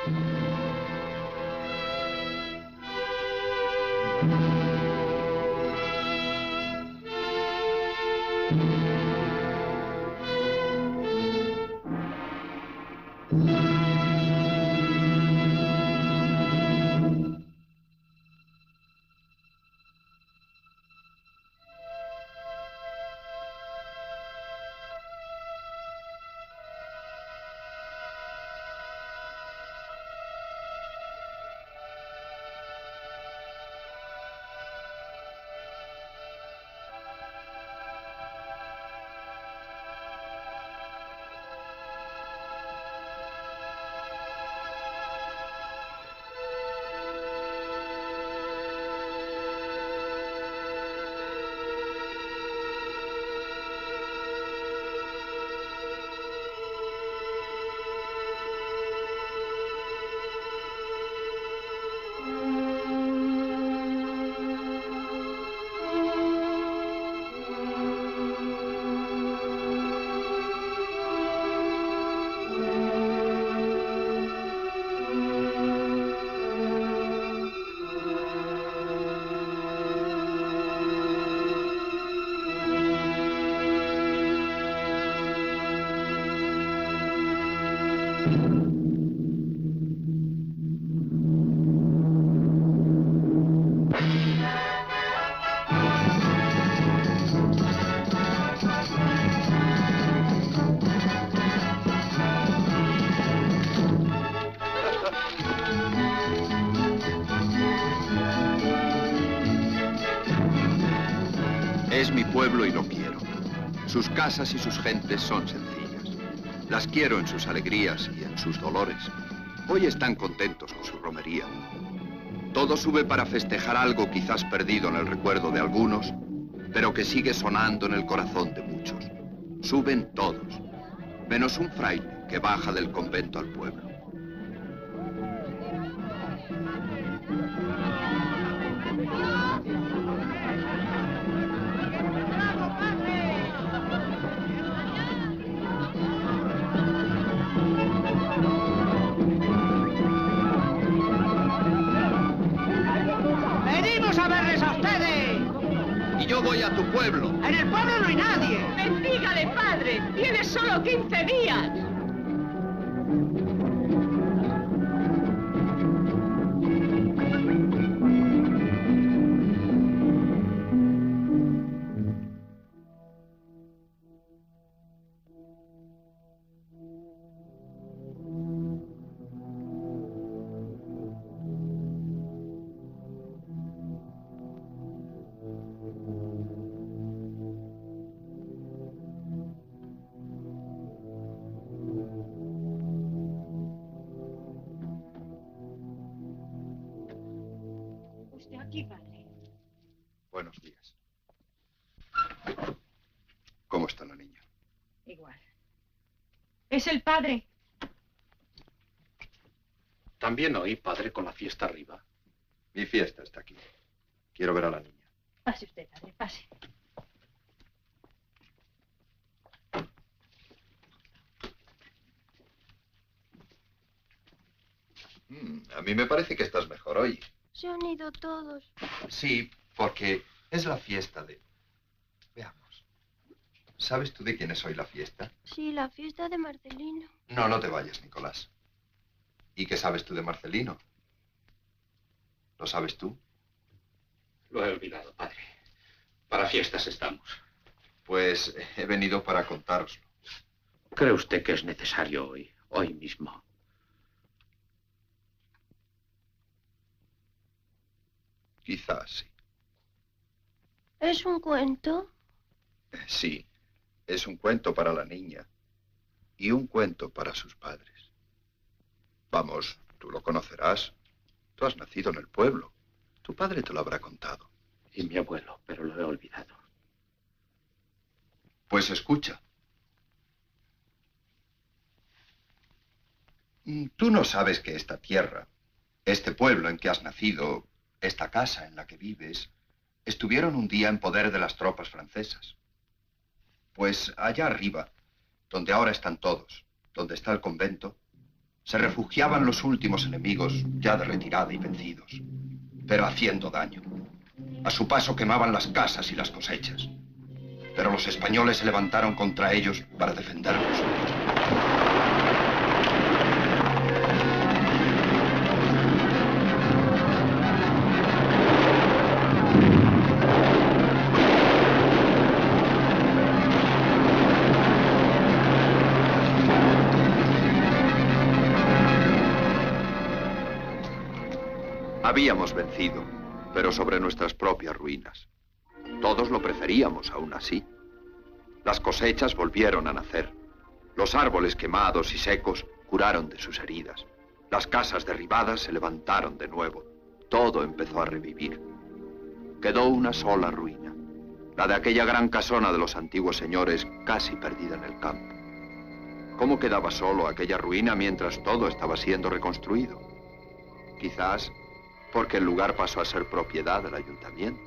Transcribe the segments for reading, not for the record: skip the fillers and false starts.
Es mi pueblo y lo quiero. Sus casas y sus gentes son sencillas. Las quiero en sus alegrías y en sus dolores. Hoy están contentos con su romería. Todo sube para festejar algo quizás perdido en el recuerdo de algunos, pero que sigue sonando en el corazón de muchos. Suben todos, menos un fraile que baja del convento al pueblo. ¡Venimos a verles a ustedes! Y yo voy a tu pueblo. ¡En el pueblo no hay nadie! ¡Bendígale, padre! ¡Tienes solo 15 días! Aquí, padre. Buenos días. ¿Cómo está la niña? Igual. Es el padre. También oí, padre, con la fiesta arriba. Mi fiesta está aquí. Quiero ver a la niña. Pase usted, padre, pase. A mí me parece que estás mejor hoy. Se han ido todos. Sí, porque es la fiesta de... Veamos. ¿Sabes tú de quién es hoy la fiesta? Sí, la fiesta de Marcelino. No, no te vayas, Nicolás. ¿Y qué sabes tú de Marcelino? ¿Lo sabes tú? Lo he olvidado, padre. Para fiestas estamos. Pues he venido para contároslo. ¿Cree usted que es necesario hoy mismo? Quizás sí. ¿Es un cuento? Sí, es un cuento para la niña y un cuento para sus padres. Vamos, tú lo conocerás. Tú has nacido en el pueblo. Tu padre te lo habrá contado. Y mi abuelo, pero lo he olvidado. Pues escucha. Tú no sabes que esta tierra, este pueblo en que has nacido, esta casa en la que vives, estuvieron un día en poder de las tropas francesas. Pues allá arriba, donde ahora están todos, donde está el convento, Se refugiaban los últimos enemigos, ya de retirada y vencidos, pero haciendo daño. A su paso quemaban las casas y las cosechas. Pero los españoles se levantaron contra ellos para defenderlos. Habíamos vencido, pero sobre nuestras propias ruinas. Todos lo preferíamos aún así. Las cosechas volvieron a nacer. Los árboles quemados y secos curaron de sus heridas. Las casas derribadas se levantaron de nuevo. Todo empezó a revivir. Quedó una sola ruina, la de aquella gran casona de los antiguos señores, casi perdida en el campo. ¿Cómo quedaba solo aquella ruina mientras todo estaba siendo reconstruido? Quizás porque el lugar pasó a ser propiedad del ayuntamiento.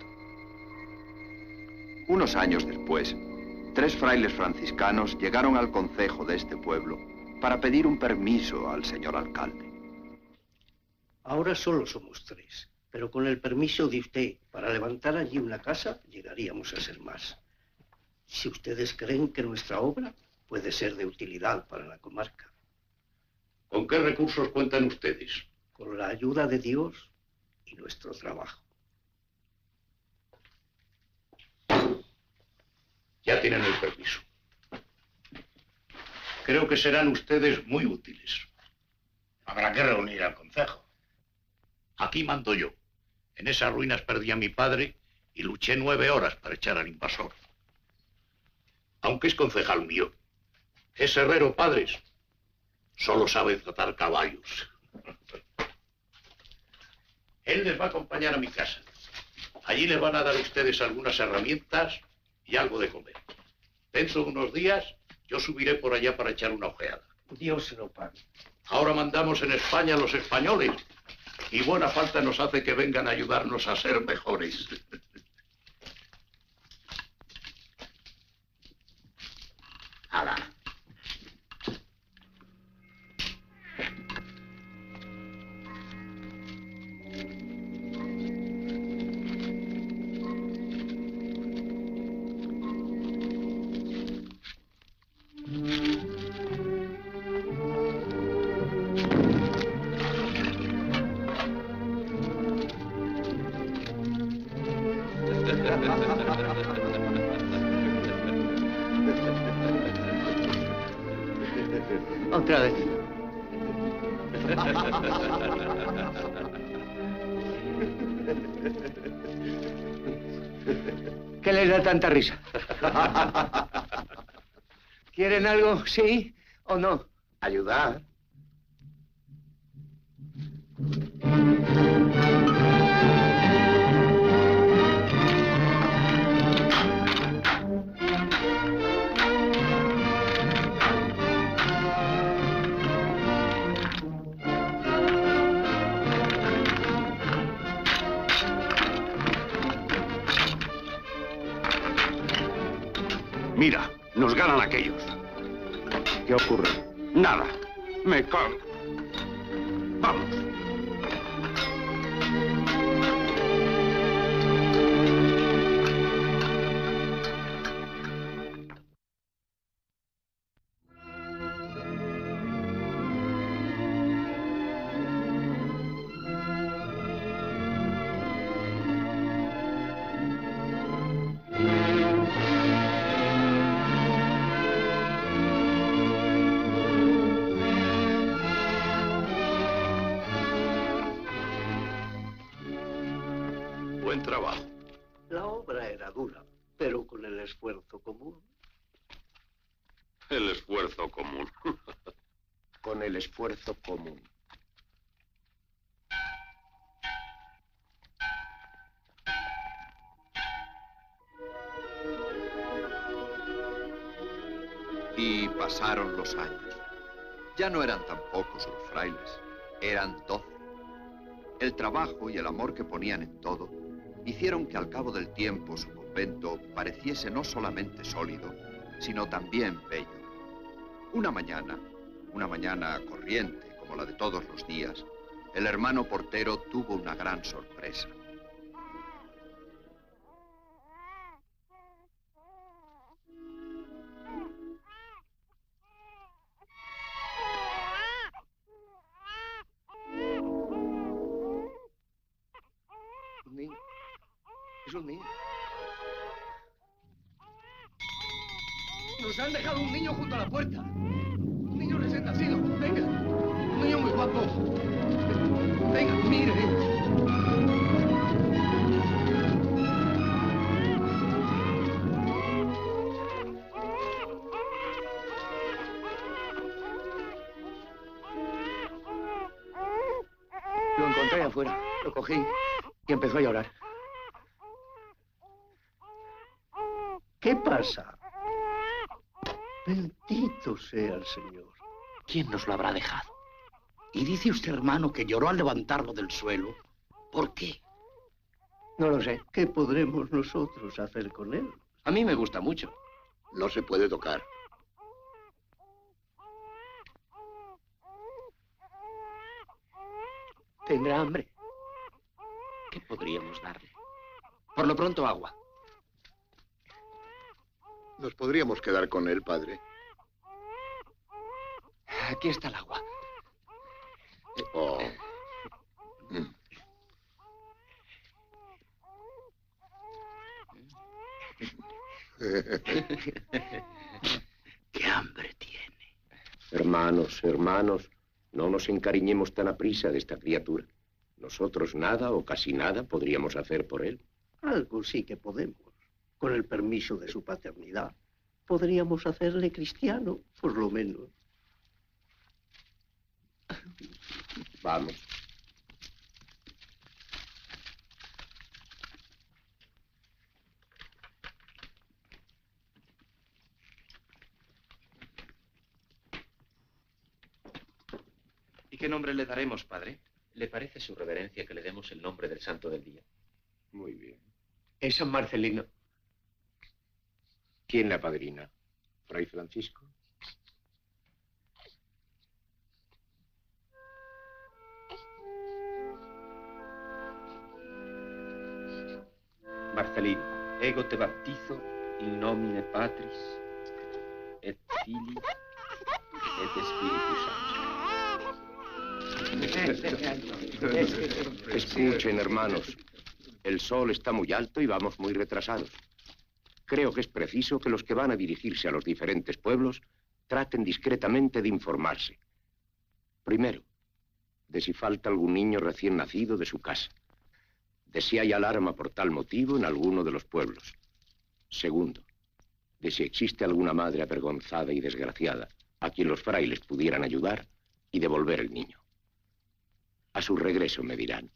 Unos años después, 3 frailes franciscanos llegaron al concejo de este pueblo para pedir un permiso al señor alcalde. Ahora solo somos 3, pero con el permiso de usted para levantar allí una casa, llegaríamos a ser más. Si ustedes creen que nuestra obra puede ser de utilidad para la comarca. ¿Con qué recursos cuentan ustedes? Con la ayuda de Dios y nuestro trabajo. Ya tienen el permiso. Creo que serán ustedes muy útiles. Habrá que reunir al concejo. Aquí mando yo. En esas ruinas perdí a mi padre y luché 9 horas para echar al invasor. Aunque es concejal mío. Es herrero, padres. Solo sabe tratar caballos. Él les va a acompañar a mi casa. Allí les van a dar a ustedes algunas herramientas y algo de comer. Dentro de unos días yo subiré por allá para echar una ojeada. Dios se lo pague. Ahora mandamos en España a los españoles y buena falta nos hace que vengan a ayudarnos a ser mejores. ¡Hala! Otra vez. ¿Qué les da tanta risa? ¿Quieren algo? ¿Sí o no? Ayudar. Mira, nos ganan aquellos. ¿Qué ocurre? Nada. Me cago. Vamos. Buen trabajo. La obra era dura, pero con el esfuerzo común. El esfuerzo común. Con el esfuerzo común. Y pasaron los años. Ya no eran tan pocos los frailes, eran 12. El trabajo y el amor que ponían en todo hicieron que al cabo del tiempo su convento pareciese no solamente sólido, sino también bello. Una mañana corriente, como agrícola de todos los días, el hermano portero tuvo una gran sorpresa. Un niño. Es un niño. Nos han dejado un niño junto a la puerta. Un niño recién nacido. Venga. Un niño muy guapo. Venga, mire. Lo encontré afuera. Lo cogí y empezó a llorar. ¿Qué pasa? Bendito sea el Señor. ¿Quién nos lo habrá dejado? Y dice usted, hermano, que lloró al levantarlo del suelo. ¿Por qué? No lo sé. ¿Qué podremos nosotros hacer con él? A mí me gusta mucho. No se puede tocar. ¿Tendrá hambre? ¿Qué podríamos darle? Por lo pronto, agua. Nos podríamos quedar con él, padre. Aquí está el agua. Oh. ¡Qué hambre tiene! Hermanos, hermanos, no nos encariñemos tan aprisa de esta criatura. Nosotros nada o casi nada podríamos hacer por él. Algo sí que podemos. Con el permiso de su paternidad, podríamos hacerle cristiano, por lo menos. Vamos. ¿Y qué nombre le daremos, padre? ¿Le parece, su reverencia, que le demos el nombre del santo del día? Muy bien. Es San Marcelino. ¿Quién la padrina? ¿Fray Francisco? Marcelino, ego te baptizo in nomine Patris et Filii et Spiritus Sancti. Escuchen, hermanos. El sol está muy alto y vamos muy retrasados. Creo que es preciso que los que van a dirigirse a los diferentes pueblos traten discretamente de informarse. Primero, de si falta algún niño recién nacido de su casa. De si hay alarma por tal motivo en alguno de los pueblos. Segundo, de si existe alguna madre avergonzada y desgraciada a quien los frailes pudieran ayudar y devolver el niño. A su regreso me dirán.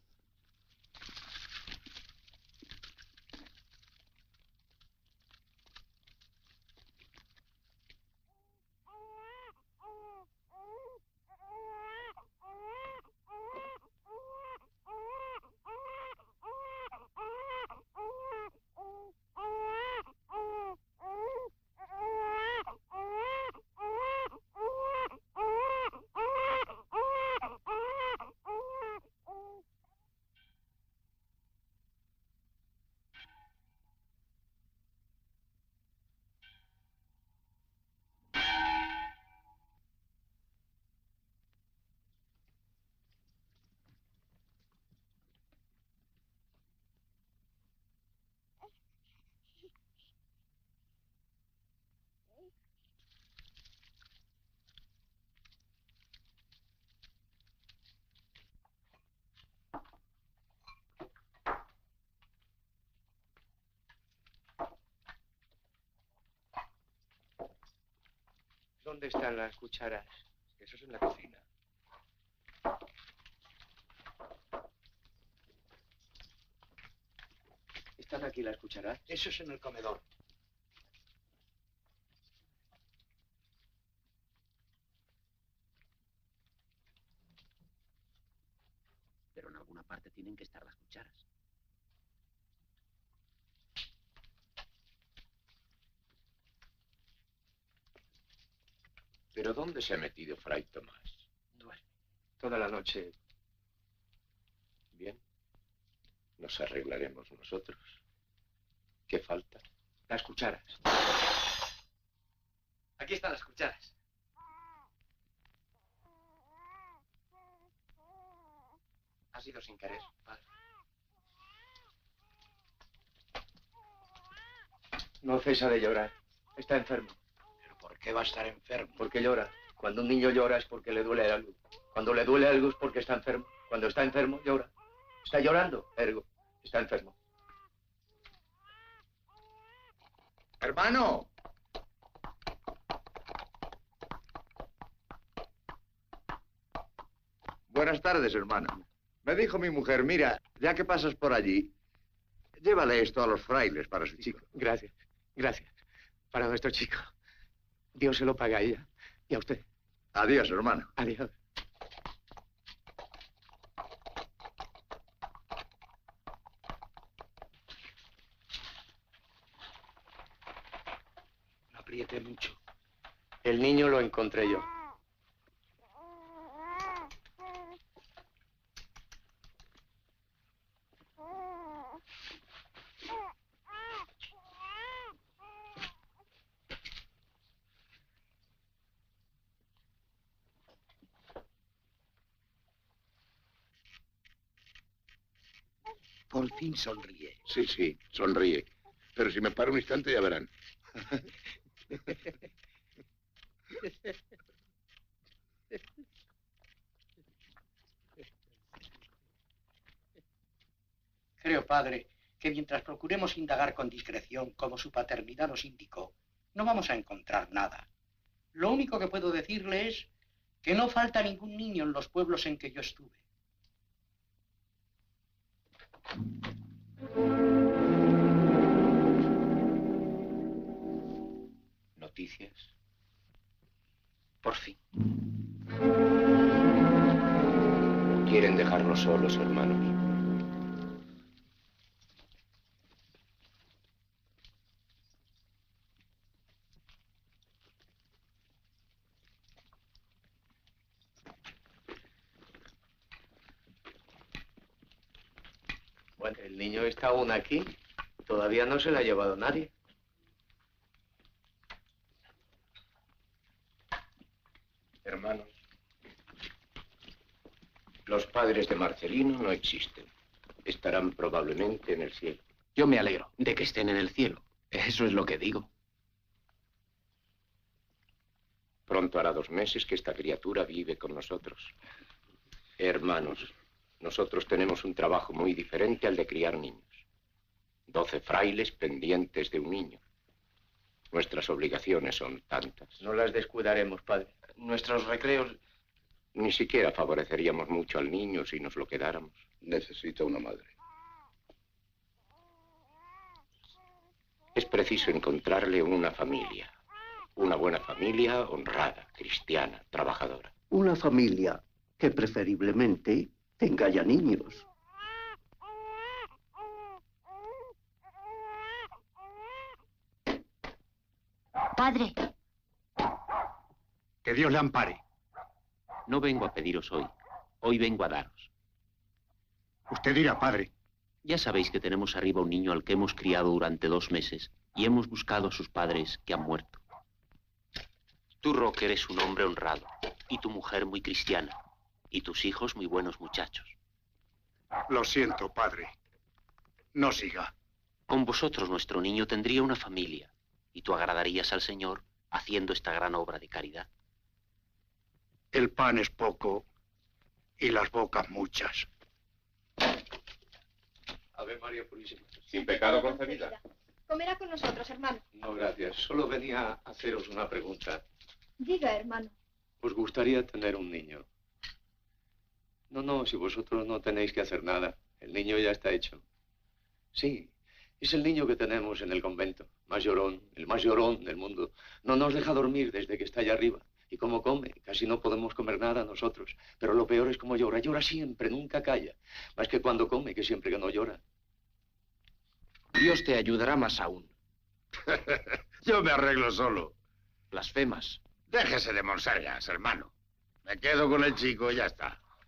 ¿Dónde están las cucharas? Eso es en la cocina. ¿Están aquí las cucharas? Eso es en el comedor. Pero en alguna parte tienen que estar las cucharas. ¿Pero dónde se ha metido Fray Tomás? Duerme. Toda la noche. Bien. Nos arreglaremos nosotros. ¿Qué falta? Las cucharas. Aquí están las cucharas. Ha sido sin querer, padre. No cesa de llorar. Está enfermo. ¿Pero por qué va a estar enfermo? Porque llora. Cuando un niño llora es porque le duele algo. Cuando le duele algo es porque está enfermo. Cuando está enfermo, llora. Está llorando, ergo. Está enfermo. ¡Hermano! Buenas tardes, hermano. Me dijo mi mujer, mira, ya que pasas por allí, llévale esto a los frailes para su chico. Gracias. Gracias. Para nuestro chico. Dios se lo paga a ella. Y a usted. Adiós, hermano. Adiós. No apriete mucho. El niño lo encontré yo. Por fin sonríe. Sí, sí, sonríe. Pero si me paro un instante ya verán. Creo, padre, que mientras procuremos indagar con discreción como su paternidad nos indicó, no vamos a encontrar nada. Lo único que puedo decirle es que no falta ningún niño en los pueblos en que yo estuve. ¿Noticias? Por fin. ¿Quieren dejarnos solos, hermanos? Bueno, el niño está aún aquí. Todavía no se le ha llevado nadie. Hermanos, los padres de Marcelino no existen. Estarán probablemente en el cielo. Yo me alegro de que estén en el cielo. Eso es lo que digo. Pronto hará 2 meses que esta criatura vive con nosotros. Hermanos, nosotros tenemos un trabajo muy diferente al de criar niños. 12 frailes pendientes de un niño. Nuestras obligaciones son tantas. No las descuidaremos, padre. Nuestros recreos... Ni siquiera favoreceríamos mucho al niño si nos lo quedáramos. Necesita una madre. Es preciso encontrarle una familia. Una buena familia, honrada, cristiana, trabajadora. Una familia que preferiblemente tenga ya niños. Padre. Que Dios le ampare. No vengo a pediros hoy. Hoy vengo a daros. Usted dirá, padre. Ya sabéis que tenemos arriba un niño al que hemos criado durante 2 meses y hemos buscado a sus padres que han muerto. Tú, Roque, eres un hombre honrado y tu mujer muy cristiana y tus hijos muy buenos muchachos. Lo siento, padre. No siga. Con vosotros nuestro niño tendría una familia y tú agradarías al Señor haciendo esta gran obra de caridad. El pan es poco y las bocas muchas. Ave María Purísima. Sin pecado concebida. Comerá con nosotros, hermano. No, gracias. Solo venía a haceros una pregunta. Diga, hermano. ¿Os gustaría tener un niño? No, si vosotros no tenéis que hacer nada. El niño ya está hecho. Sí, es el niño que tenemos en el convento. Más llorón, el más llorón del mundo. No nos deja dormir desde que está allá arriba. Y como come, casi no podemos comer nada nosotros. Pero lo peor es como llora. Llora siempre, nunca calla. Más que cuando come, que siempre que no llora. Dios te ayudará más aún. Yo me arreglo solo. Blasfemas. Déjese de monsergas, hermano. Me quedo con el chico y ya está.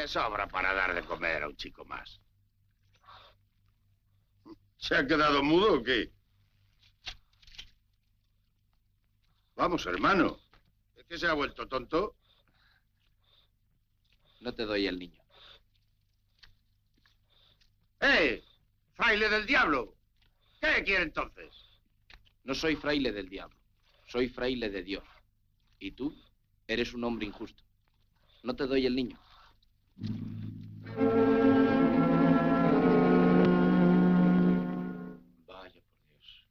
Me sobra para dar de comer a un chico más. ¿Se ha quedado mudo o qué? Vamos, hermano. ¿Es que se ha vuelto tonto? No te doy el niño. ¡Eh! ¡Fraile del diablo! ¿Qué quiere entonces? No soy fraile del diablo. Soy fraile de Dios. Y tú eres un hombre injusto. No te doy el niño. Vaya por Dios.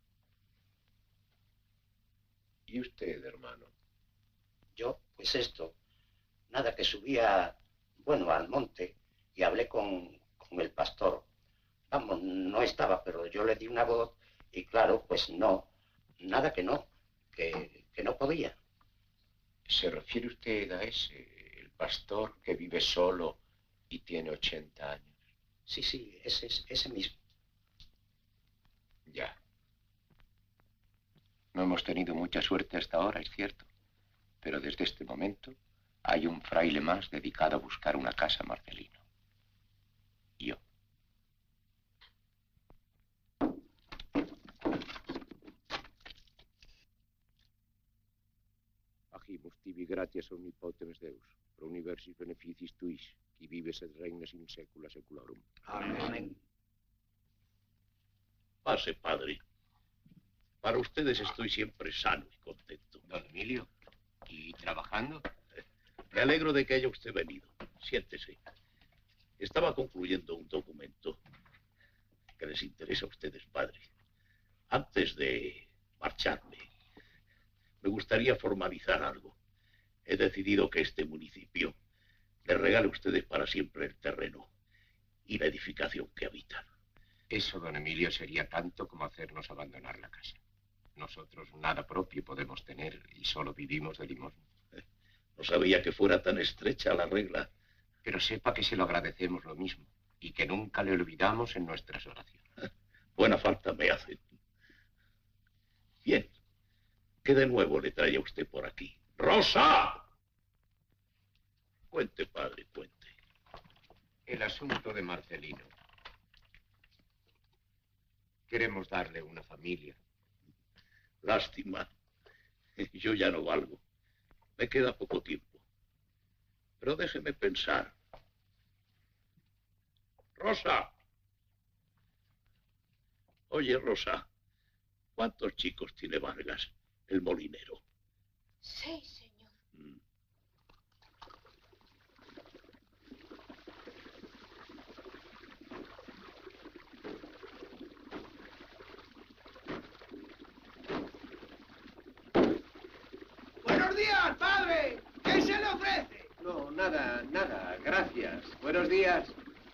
¿Y usted, hermano? Yo, pues esto, nada, que subía, bueno, al monte y hablé con el pastor. Vamos, no estaba, pero yo le di una voz y claro, pues no, nada que no, que no podía. ¿Se refiere usted a ese, el pastor que vive solo y tiene 80 años? Sí, ese mismo. Ya. No hemos tenido mucha suerte hasta ahora, es cierto. Pero desde este momento hay un fraile más dedicado a buscar una casa a Marcelino. Yo. Agimus tibi gratias omnipotenes Deus, pro universis beneficis tuis, qui vives et regnes in saecula saeculorum. Amén. Pase, padre. Para ustedes estoy siempre sano y contento. Don Emilio, ¿y trabajando? Me alegro de que haya usted venido. Siéntese. Estaba concluyendo un documento que les interesa a ustedes, padre. Antes de marcharme, me gustaría formalizar algo. He decidido que este municipio les regale a ustedes para siempre el terreno y la edificación que habitan. Eso, don Emilio, sería tanto como hacernos abandonar la casa. Nosotros nada propio podemos tener y solo vivimos de limosna. No sabía que fuera tan estrecha la regla. Pero sepa que se lo agradecemos lo mismo y que nunca le olvidamos en nuestras oraciones. Buena falta me hacen. Bien. ¿Qué de nuevo le trae a usted por aquí? ¡Rosa! Cuente, padre, cuente. El asunto de Marcelino. Queremos darle una familia. Lástima. Yo ya no valgo. Me queda poco tiempo. Pero déjeme pensar. Rosa. Oye, Rosa, ¿cuántos chicos tiene Vargas, el molinero? 6, señor. ¡Buenos días, padre! ¿Qué se le ofrece? No, nada, gracias. Buenos días.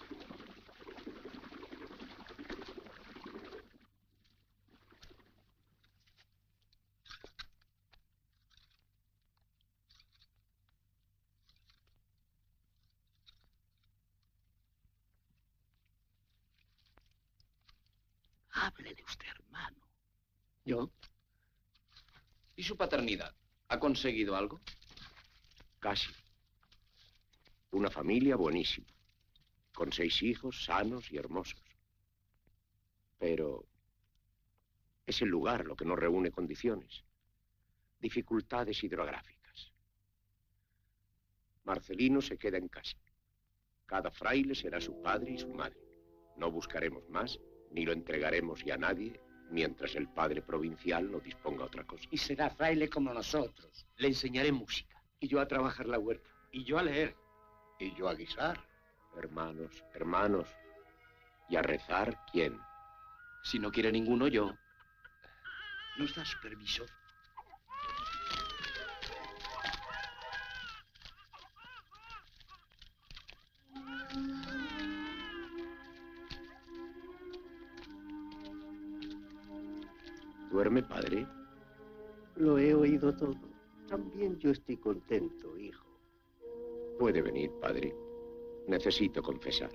Háblele usted, hermano. ¿Yo? ¿Y su paternidad? ¿Ha conseguido algo? Casi. Una familia buenísima, con 6 hijos sanos y hermosos. Pero es el lugar lo que no reúne condiciones. Dificultades hidrográficas. Marcelino se queda en casa. Cada fraile será su padre y su madre. No buscaremos más, ni lo entregaremos ya a nadie, mientras el padre provincial no disponga otra cosa. Y será fraile como nosotros. Le enseñaré música. Y yo a trabajar la huerta. Y yo a leer. Y yo a guisar. Hermanos. ¿Y a rezar quién? Si no quiere ninguno, yo. ¿Nos das permiso? ¿Duerme, padre? Lo he oído todo. También yo estoy contento, hijo. Puede venir, padre. Necesito confesar.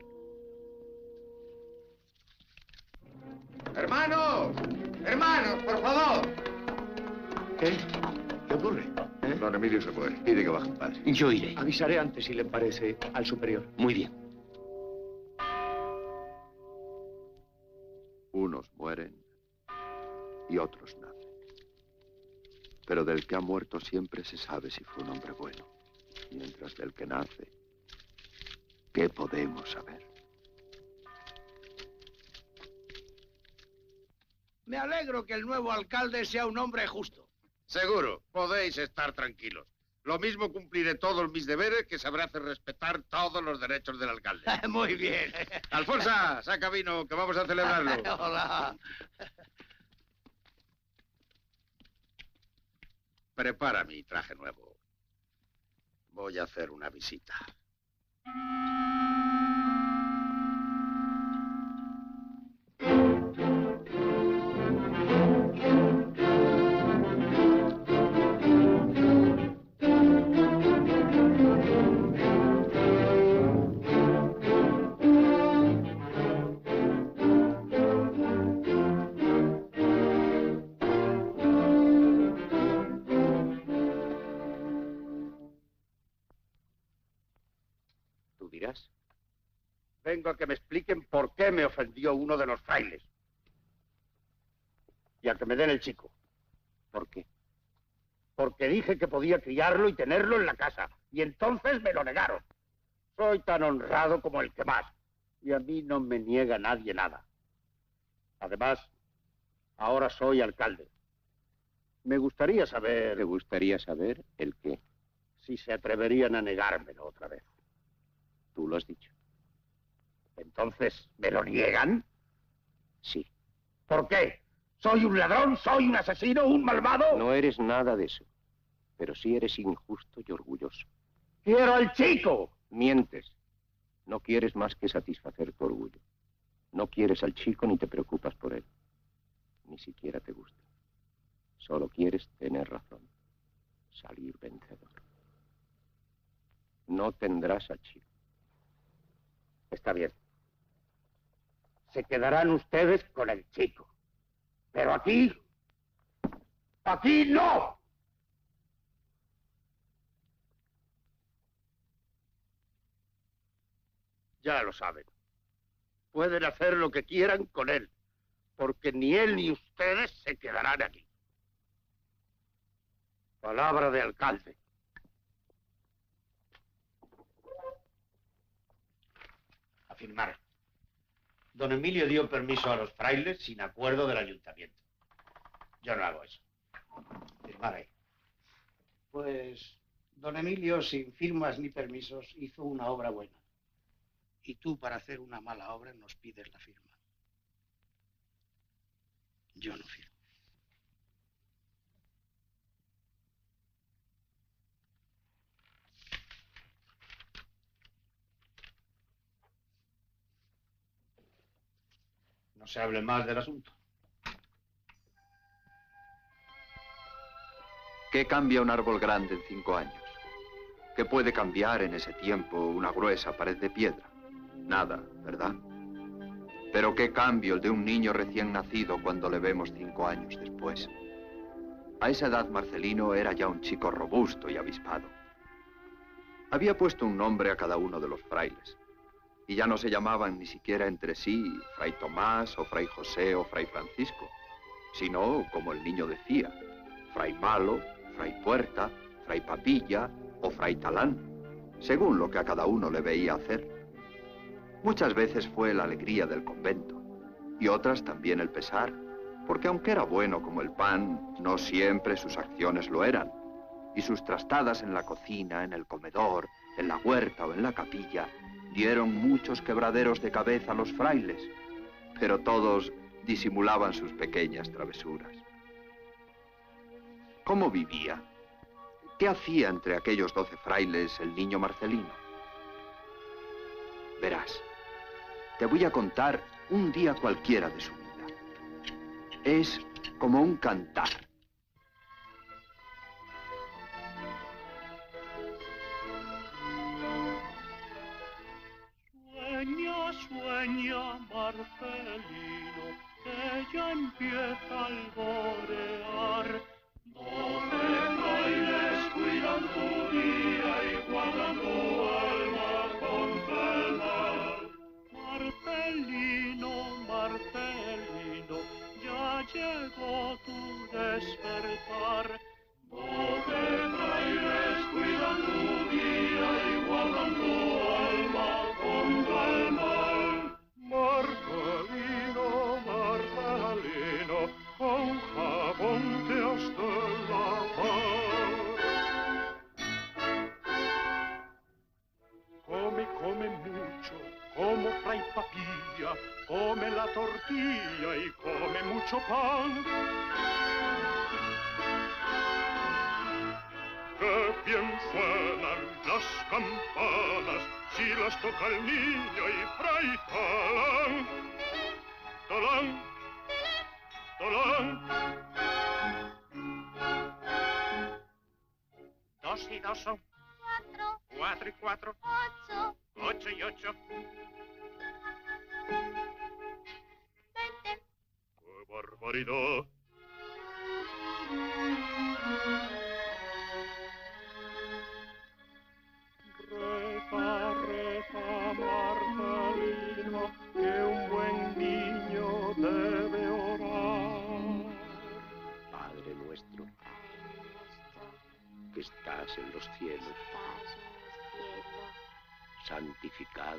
¡Hermanos! ¡Hermanos, por favor! ¿Qué? ¿Qué ocurre? ¿Eh? Don Emilio se fue. Pide que baje, padre. Yo iré. Avisaré antes, si le parece, al superior. Muy bien. Unos mueren y otros nacen. Pero del que ha muerto siempre se sabe si fue un hombre bueno. Mientras del que nace, ¿qué podemos saber? Me alegro que el nuevo alcalde sea un hombre justo. Seguro, podéis estar tranquilos. Lo mismo cumpliré todos mis deberes que sabrá hacer respetar todos los derechos del alcalde. Muy bien. Alfonsa, saca vino, que vamos a celebrarlo. Hola. Prepara mi traje nuevo. Voy a hacer una visita. ¿Dirás? Vengo a que me expliquen por qué me ofendió uno de los frailes. Y a que me den el chico. ¿Por qué? Porque dije que podía criarlo y tenerlo en la casa. Y entonces me lo negaron. Soy tan honrado como el que más. Y a mí no me niega nadie nada. Además, ahora soy alcalde. Me gustaría saber... ¿Te gustaría saber el qué? Si se atreverían a negármelo otra vez. Tú lo has dicho. ¿Entonces me lo niegan? Sí. ¿Por qué? ¿Soy un ladrón? ¿Soy un asesino? ¿Un malvado? No eres nada de eso. Pero sí eres injusto y orgulloso. ¡Quiero al chico! Mientes. No quieres más que satisfacer tu orgullo. No quieres al chico ni te preocupas por él. Ni siquiera te gusta. Solo quieres tener razón. Salir vencedor. No tendrás al chico. Está bien. Se quedarán ustedes con el chico. Pero aquí... ¡aquí no! Ya lo saben. Pueden hacer lo que quieran con él, porque ni él ni ustedes se quedarán aquí. Palabra de alcalde. A firmar. Don Emilio dio permiso a los frailes sin acuerdo del ayuntamiento. Yo no hago eso. Firmar ahí. Pues don Emilio, sin firmas ni permisos, hizo una obra buena. Y tú, para hacer una mala obra, nos pides la firma. Yo no firmo. No se hable más del asunto. ¿Qué cambia un árbol grande en 5 años? ¿Qué puede cambiar en ese tiempo una gruesa pared de piedra? Nada, ¿verdad? Pero qué cambio el de un niño recién nacido cuando le vemos 5 años después. A esa edad Marcelino era ya un chico robusto y avispado. Había puesto un nombre a cada uno de los frailes. Y ya no se llamaban ni siquiera entre sí Fray Tomás o Fray José o Fray Francisco, sino, como el niño decía, Fray Malo, Fray Puerta, Fray Papilla o Fray Talán, según lo que a cada uno le veía hacer. Muchas veces fue la alegría del convento, y otras también el pesar, porque aunque era bueno como el pan, no siempre sus acciones lo eran, y sus trastadas en la cocina, en el comedor, en la huerta o en la capilla, dieron muchos quebraderos de cabeza a los frailes, pero todos disimulaban sus pequeñas travesuras. ¿Cómo vivía? ¿Qué hacía entre aquellos 12 frailes el niño Marcelino? Verás, te voy a contar un día cualquiera de su vida. Es como un cantar. Sueña, sueña, Marcelino, que ya empieza a alborear. 12 frailes cuidan Fray Papilla come la tortilla y come mucho pan. ¡Qué bien suenan las campanas si las toca el niño y Fray Talán! ¡Talán! ¡Talán! 2 y 2 son 4. 4 y 4. 8. 8 y 8. 20. ¡Qué barbaridad! Reza, reza, Marcelino, que un buen niño debe orar. Padre nuestro, que estás en los cielos, santificado.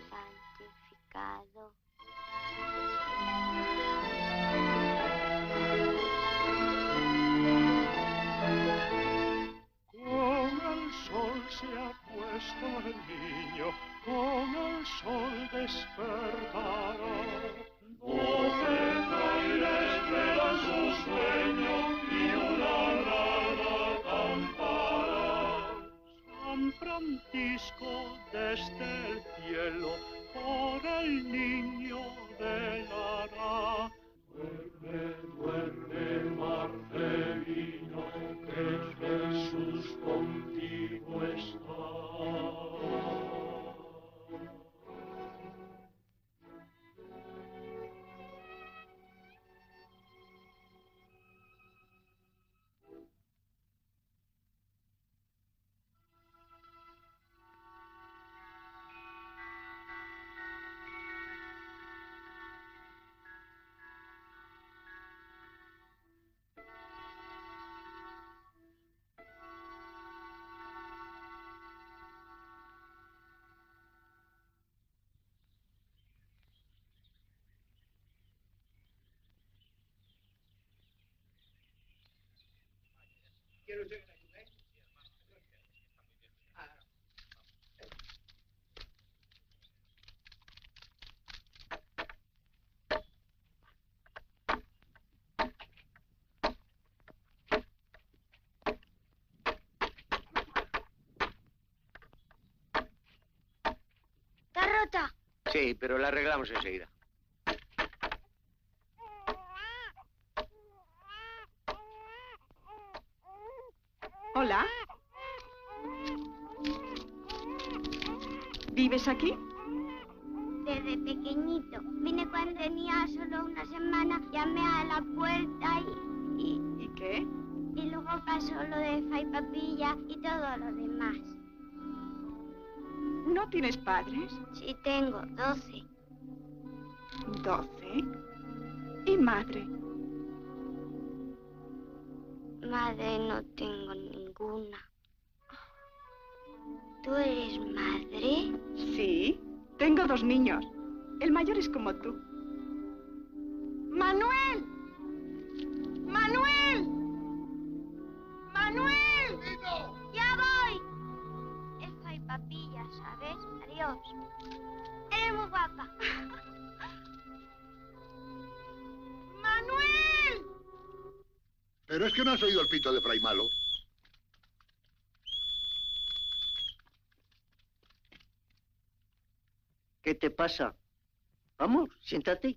Con el sol se ha puesto el niño, con el sol despertará. 12 frailes velan su sueño y una rana cantará. San Francisco desde el cielo por el niño velará. Duerme, duerme, Marcelino, que Jesús contigo está. ¿Está rota? Sí, pero la arreglamos enseguida. Hola. ¿Vives aquí? Desde pequeñito. Vine cuando tenía solo una semana, llamé a la puerta ¿Y qué? y luego pasó lo de Fray Papilla y todo lo demás. ¿No tienes padres? Sí tengo, 12. 12. ¿Y madre? Madre no tengo ninguna. ¿Tú eres madre? Sí, tengo 2 niños. El mayor es como tú. ¡Manuel! ¡Manuel! ¡Manuel! ¡Ya voy! Es Fray Papilla, ¿sabes? Adiós. Eres muy guapa. ¡Manuel! Pero es que no has oído el pito de Fray Malo. ¿Qué te pasa? Vamos, siéntate.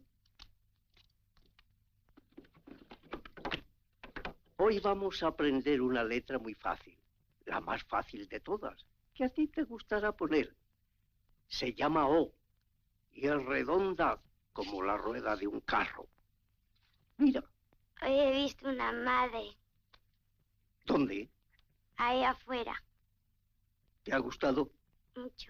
Hoy vamos a aprender una letra muy fácil, la más fácil de todas, que a ti te gustará poner. Se llama O y es redonda como la rueda de un carro. Mira. Hoy he visto una madre ¿Dónde? ahí afuera. ¿Te ha gustado? Mucho.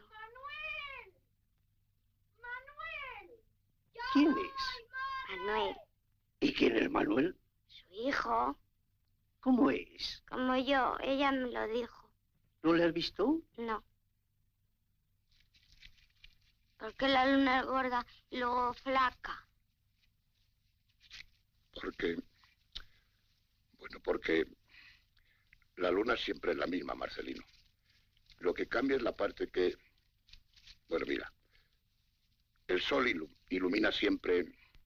¿Quién es? Manuel, ¿Y quién es Manuel? su hijo, ¿Cómo es? como yo, ella me lo dijo. ¿No le has visto? No. Porque la luna es gorda y luego flaca. Porque la luna siempre es la misma, Marcelino. Lo que cambia es la parte que... Bueno, mira. El sol ilumina siempre...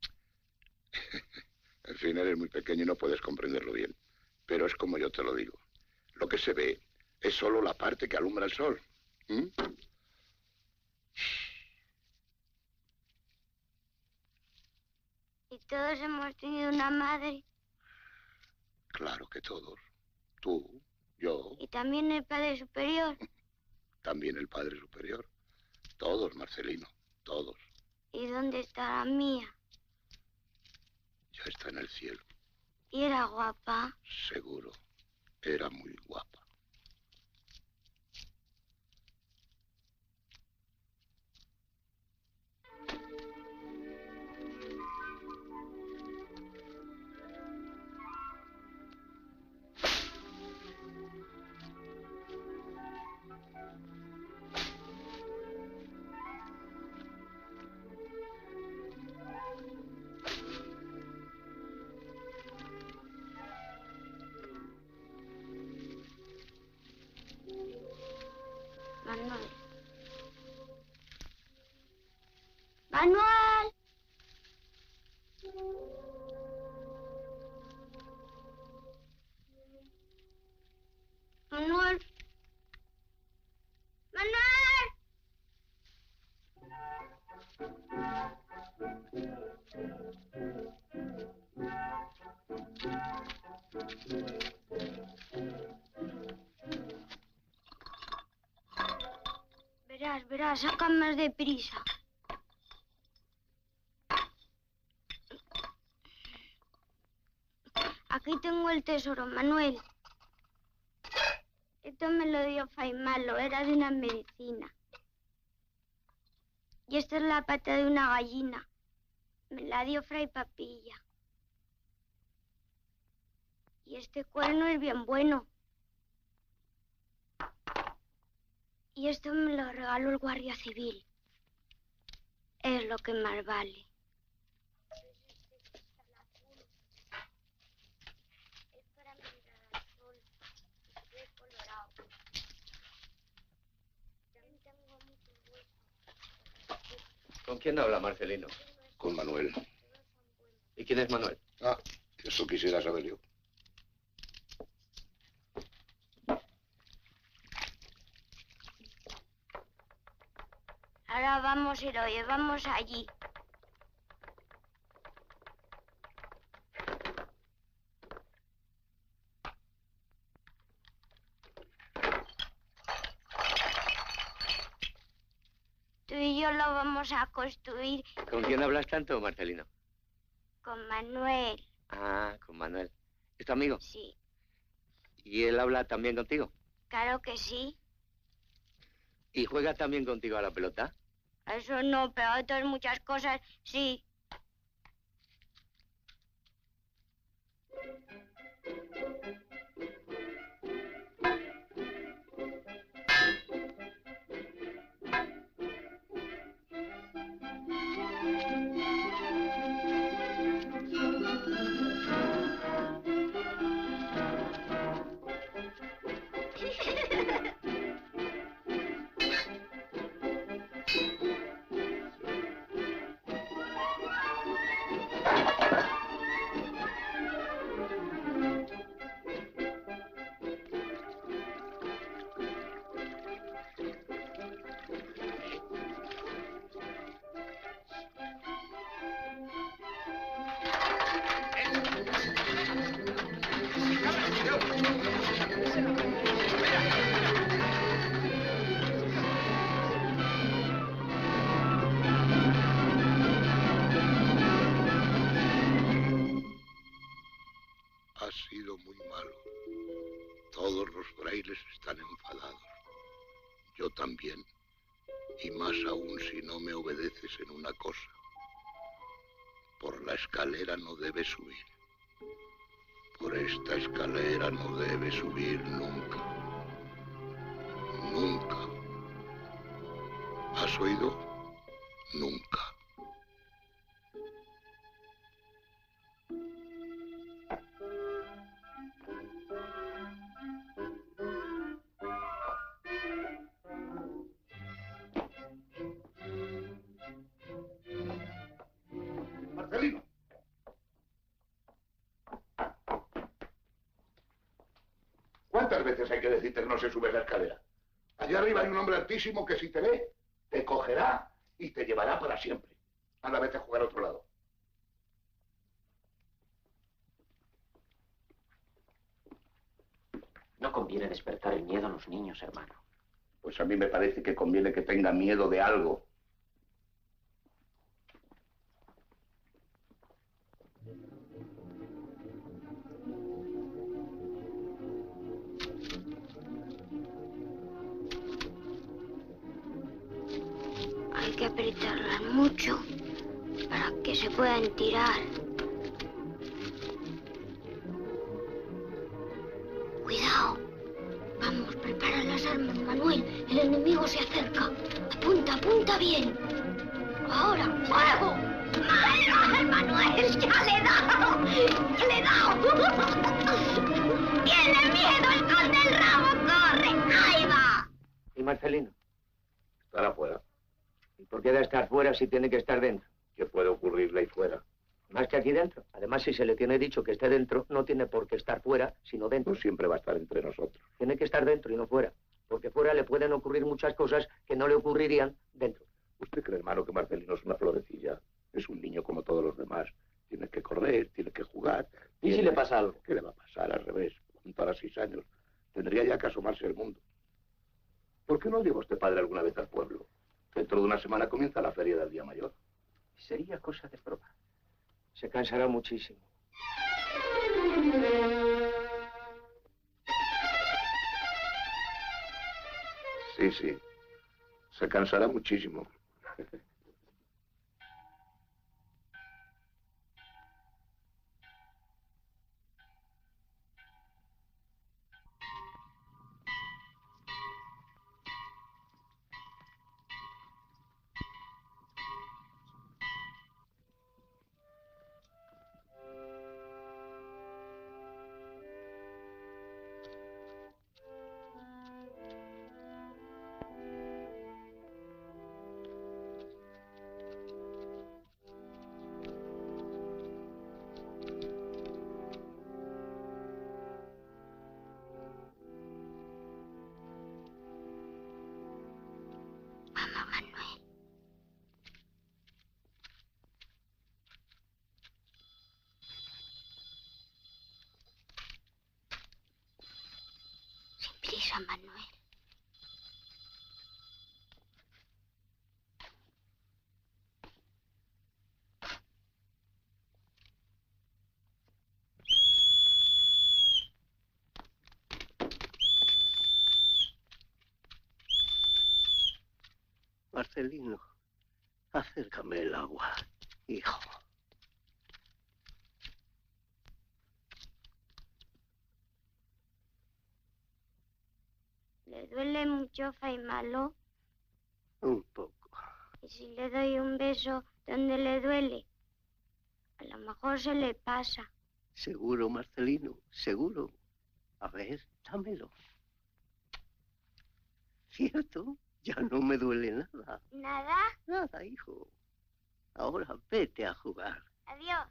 En fin, eres muy pequeño y no puedes comprenderlo bien. Pero es como yo te lo digo. Lo que se ve es solo la parte que alumbra el sol. ¿Mm? ¿Y todos hemos tenido una madre? Claro que todos. Tú, yo, ¿Y también el Padre Superior? también el Padre Superior. Todos, Marcelino, todos. ¿Y dónde está la mía? Ya está en el cielo. ¿Y era guapa? Seguro. Era muy guapa. Manuel. ¡Manuel! Manuel. ¡Manuel! Verás, saca más deprisa. Aquí tengo el tesoro, Manuel. Esto me lo dio Faimalo, era de una medicina. Y esta es la pata de una gallina. Me la dio Fray Papilla. Y este cuerno es bien bueno. Y esto me lo regaló el guardia civil. Es lo que más vale. Es para mirar al sol. Es colorado. También tengo muchos huesos. ¿Con quién habla, Marcelino? Con Manuel. ¿Y quién es Manuel? Ah, eso quisiera saber yo. Ahora vamos y lo llevamos allí. Tú y yo lo vamos a construir ¿Con quién hablas tanto, Marcelino? con Manuel. Ah, con Manuel. ¿Es tu amigo? Sí, ¿Y él habla también contigo? claro que sí. ¿Y juega también contigo a la pelota? Eso no, pero otras muchas cosas sí. Ha sido muy malo. Todos los frailes están enfadados. Yo también. Y más aún si no me obedeces en una cosa. Por la escalera no debes subir. Por esta escalera no debes subir nunca. Nunca. ¿Has oído? Nunca. veces hay que decirte que no se sube esa escalera? Allá arriba hay un hombre altísimo que si te ve, te cogerá y te llevará para siempre. Anda, vete a jugar a otro lado. No conviene despertar el miedo a los niños, hermano. Pues a mí me parece que conviene que tenga miedo de algo. Hay que apretarlas mucho para que se puedan tirar. Cuidado. Vamos, prepara las armas, Manuel. El enemigo se acerca. Apunta, apunta bien. Ahora, fuego. ¡Ay, Manuel! ¡Ya le he dado! ¡Ya le he dado! ¡Tiene miedo! ¡Esconde el rabo! ¡Corre! ¡Ahí va! ¿Y Marcelino? Estará afuera. ¿Y por qué debe estar fuera si tiene que estar dentro? ¿Qué puede ocurrirle ahí fuera? Más que aquí dentro. Además, si se le tiene dicho que esté dentro, no tiene por qué estar fuera, sino dentro. No siempre va a estar entre nosotros. Tiene que estar dentro y no fuera. Porque fuera le pueden ocurrir muchas cosas que no le ocurrirían dentro. ¿Usted cree, hermano, que Marcelino es una florecilla? Es un niño como todos los demás. Tiene que correr, tiene que jugar. ¿Y si le pasa algo? ¿Qué le va a pasar? Al revés. Junto a los 6 años. Tendría ya que asomarse al mundo. ¿Por qué no lleva usted, padre, alguna vez al pueblo? Dentro de una semana comienza la feria del Día Mayor. Sería cosa de probar. Se cansará muchísimo. Sí, sí. Se cansará muchísimo. Prisa, Manuel. Marcelino, acércame el agua, hijo. ¿Le duele mucho, Fray Malo? Un poco. ¿Y si le doy un beso donde le duele? A lo mejor se le pasa. Seguro, Marcelino, seguro. A ver, dámelo. ¿Cierto? Ya no me duele nada. ¿Nada? Nada, hijo. Ahora vete a jugar. Adiós.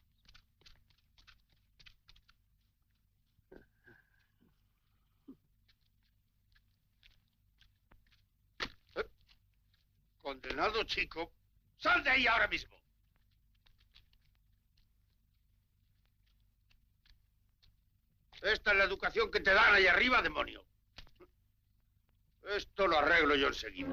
Condenado chico, sal de ahí ahora mismo. Esta es la educación que te dan ahí arriba, demonio. Esto lo arreglo yo enseguida.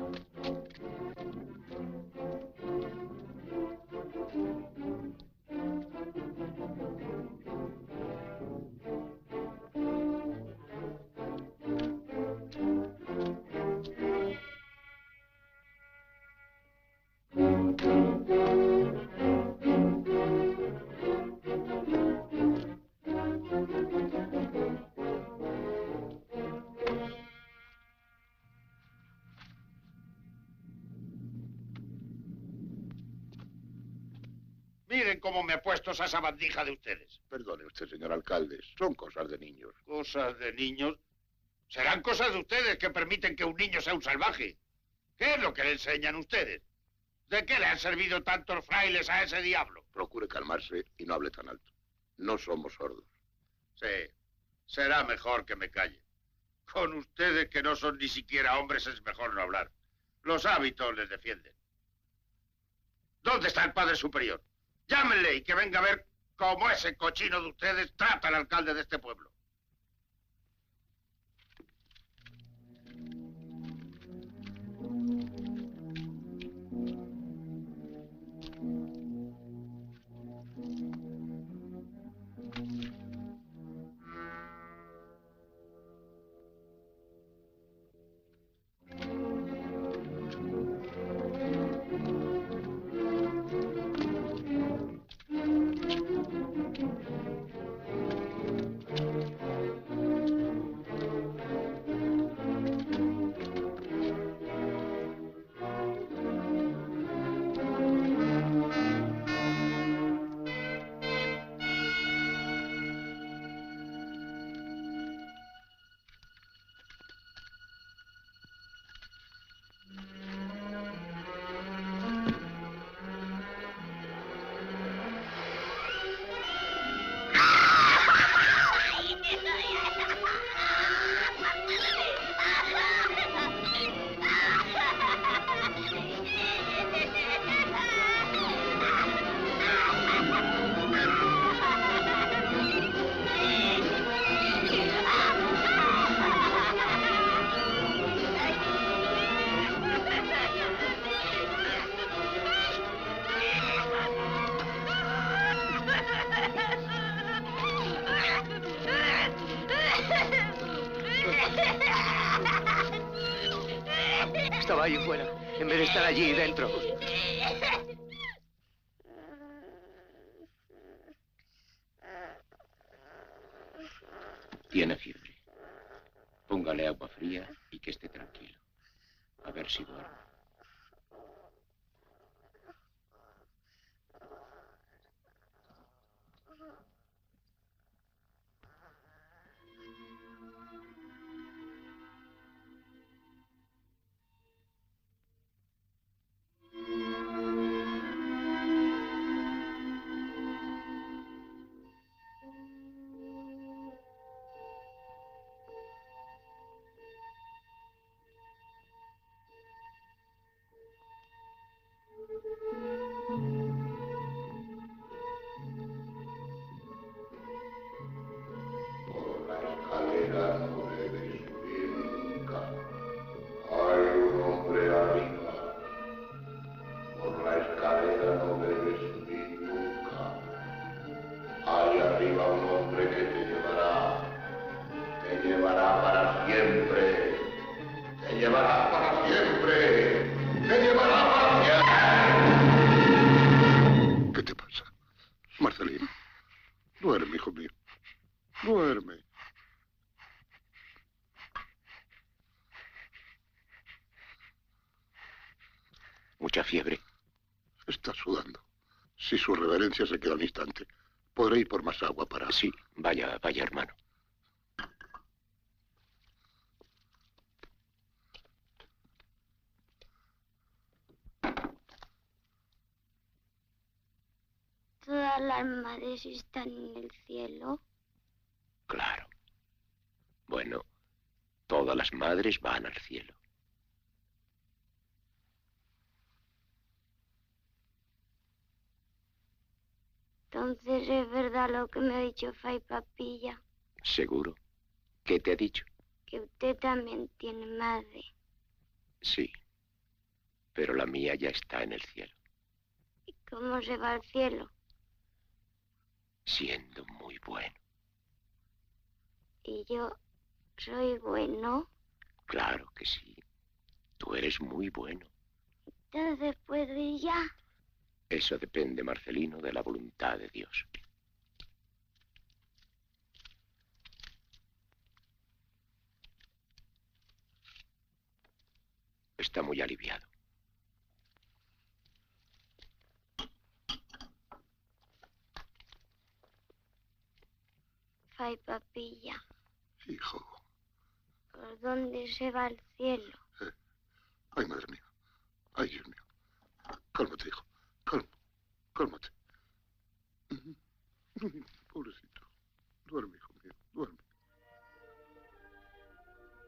Miren cómo me he puesto esa sabandija de ustedes. Perdone usted, señor alcalde. Son cosas de niños. ¿Cosas de niños? Serán cosas de ustedes que permiten que un niño sea un salvaje. ¿Qué es lo que le enseñan ustedes? ¿De qué le han servido tantos frailes a ese diablo? Procure calmarse y no hable tan alto. No somos sordos. Sí, será mejor que me calle. Con ustedes que no son ni siquiera hombres es mejor no hablar. Los hábitos les defienden. ¿Dónde está el padre superior? Llámenle y que venga a ver cómo ese cochino de ustedes trata al alcalde de este pueblo. Estaba ahí fuera, en vez de estar allí dentro. Tiene fiebre. Póngale agua fría y que esté tranquilo. A ver si duerme. ¿Qué te pasa? Marcelino, duerme, hijo mío. Duerme. Mucha fiebre. Está sudando. Si su reverencia se queda un instante, podré ir por más agua para... Sí, vaya, hermano. ¿Todas las madres están en el cielo? Claro. Bueno, todas las madres van al cielo. Entonces es verdad lo que me ha dicho Fray Papilla. ¿Seguro? ¿Qué te ha dicho? Que usted también tiene madre. Sí, pero la mía ya está en el cielo. ¿Y cómo se va al cielo? Siendo muy bueno. ¿Y yo soy bueno? Claro que sí. Tú eres muy bueno. Entonces puedo ir ya. Eso depende, Marcelino, de la voluntad de Dios. Está muy aliviado. Fray Papilla. Hijo. ¿Por dónde se va al cielo? Ay, madre mía. Ay, Dios mío. Cálmate, hijo. Cálmate. Pobrecito. Duerme, hijo mío. Duerme.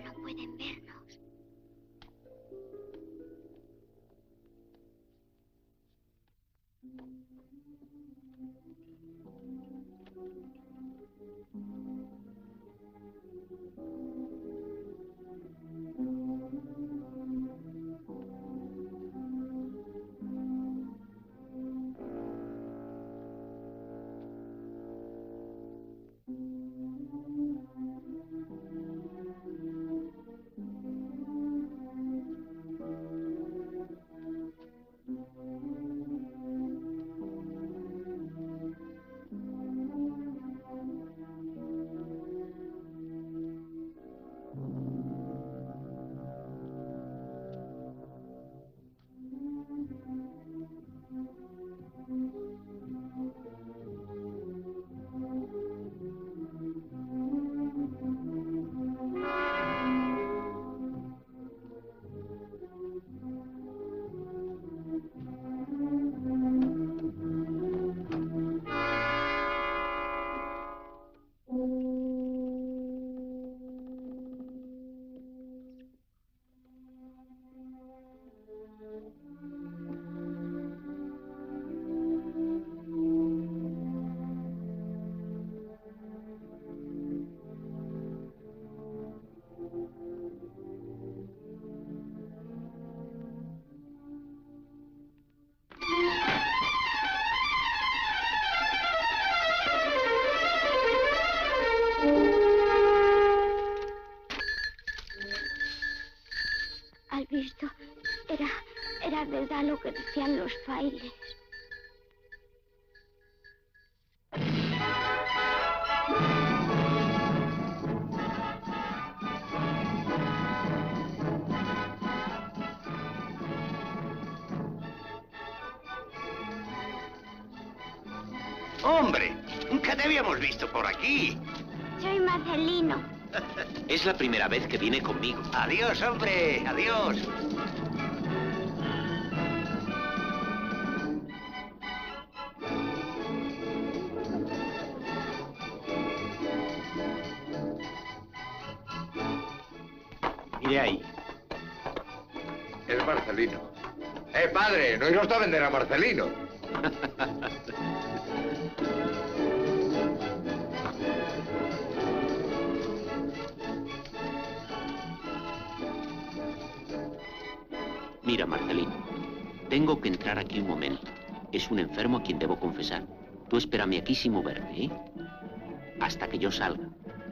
no pueden vernos. ¿Has visto? Era verdad lo que decían los frailes. ¡Hombre! Nunca te habíamos visto por aquí. Soy Marcelino. Es la primera vez que viene conmigo. Adiós, hombre. Adiós. Mire ahí. Es Marcelino. Padre! ¿No irás a vender a Marcelino? Mira, Marcelino, tengo que entrar aquí un momento. Es un enfermo a quien debo confesar. Tú espérame aquí sin moverte, ¿eh? Hasta que yo salga.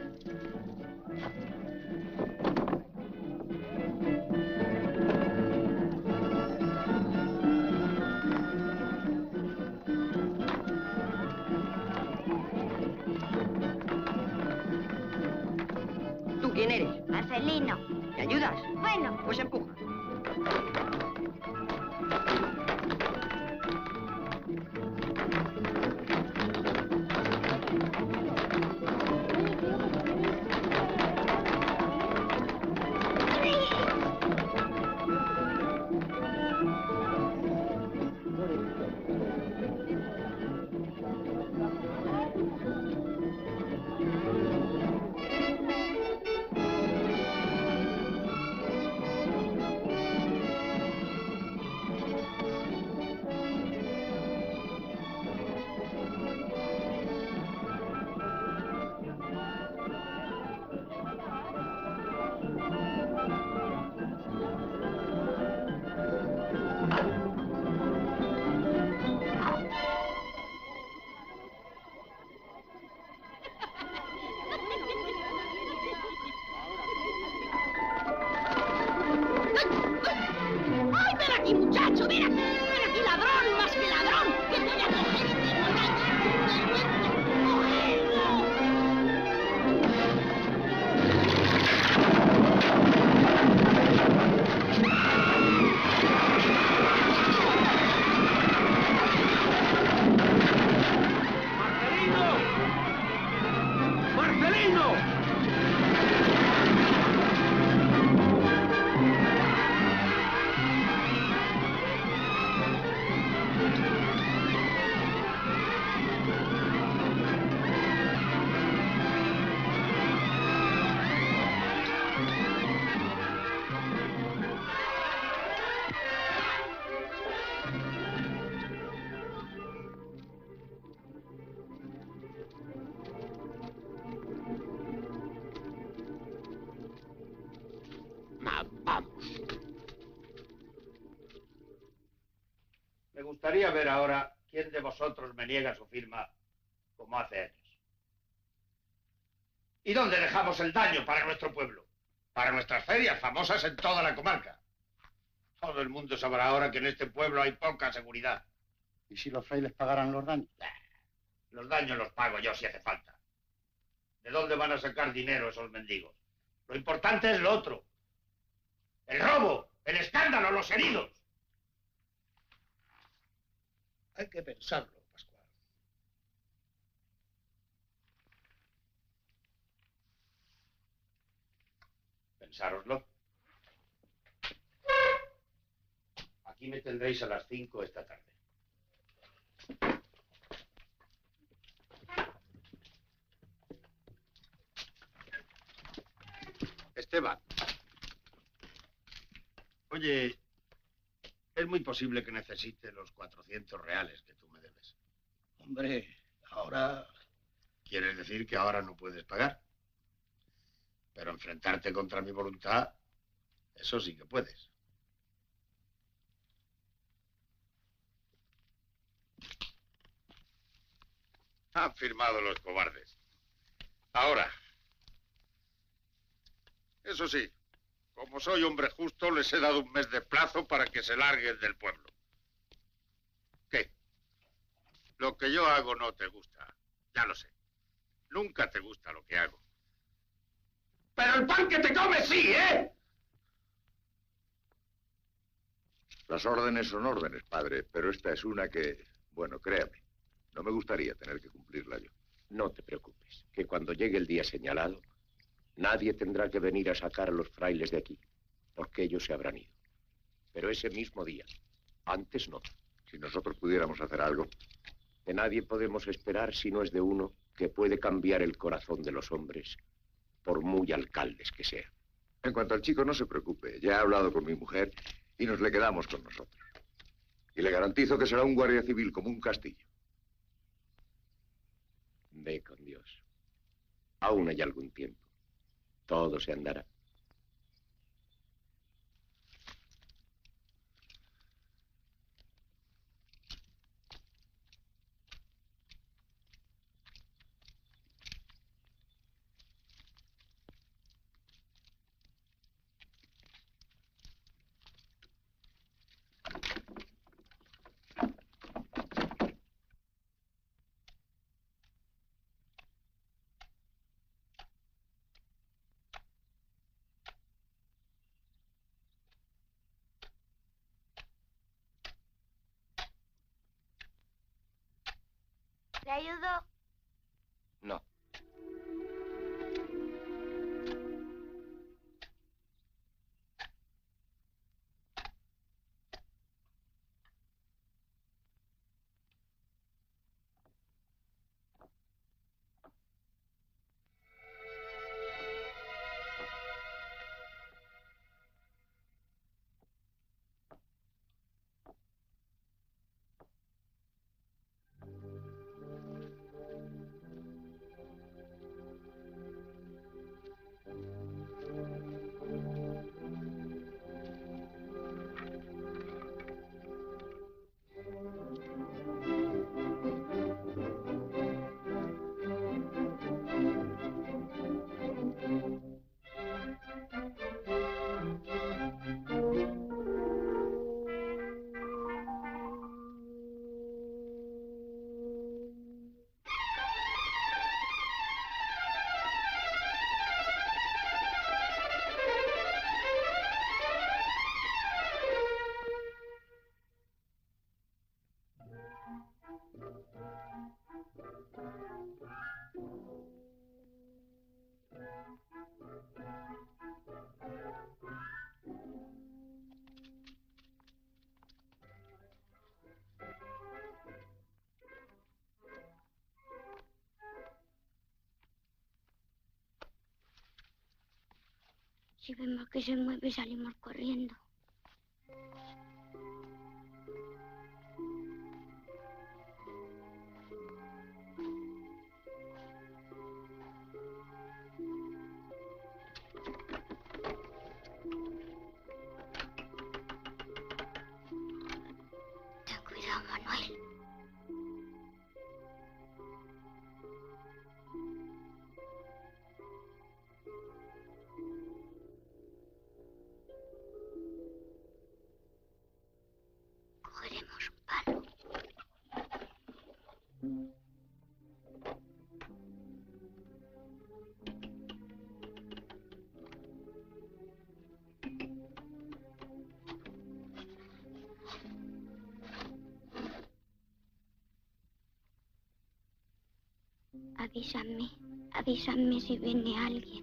¿Tú quién eres? Marcelino. ¿Me ayudas? Bueno. Pues empuja. gustaría ver ahora quién de vosotros me niega su firma como hace años. ¿Y dónde dejamos el daño para nuestro pueblo? Para nuestras ferias, famosas en toda la comarca. Todo el mundo sabrá ahora que en este pueblo hay poca seguridad. ¿Y si los frailes pagaran los daños? Los daños los pago yo si hace falta. ¿De dónde van a sacar dinero esos mendigos? Lo importante es lo otro. El robo, el escándalo, los heridos. Hay que pensarlo, Pascual. Pensároslo. Aquí me tendréis a las 5 esta tarde. Esteban. Oye, es muy posible que necesite los 400 reales que tú me debes. Hombre, ahora... ¿Quieres decir que ahora no puedes pagar? Pero enfrentarte contra mi voluntad, eso sí que puedes. Han firmado los cobardes. Ahora, eso sí, como soy hombre justo, les he dado un mes de plazo para que se larguen del pueblo. ¿Qué? Lo que yo hago no te gusta, ya lo sé. Nunca te gusta lo que hago. ¡Pero el pan que te comes sí, eh! Las órdenes son órdenes, padre, pero esta es una que, bueno, créame, no me gustaría tener que cumplirla yo. No te preocupes, que cuando llegue el día señalado, nadie tendrá que venir a sacar a los frailes de aquí, porque ellos se habrán ido. Pero ese mismo día, antes no. Si nosotros pudiéramos hacer algo. De nadie podemos esperar si no es de uno que puede cambiar el corazón de los hombres, por muy alcaldes que sean. En cuanto al chico, no se preocupe. Ya he hablado con mi mujer y nos le quedamos con nosotros. Y le garantizo que será un guardia civil como un castillo. Ve con Dios. Aún hay algún tiempo. Todo se andará. ¿Te ayudo? No. Si vemos que se mueve, salimos corriendo. Ten cuidado, Avísame si viene alguien.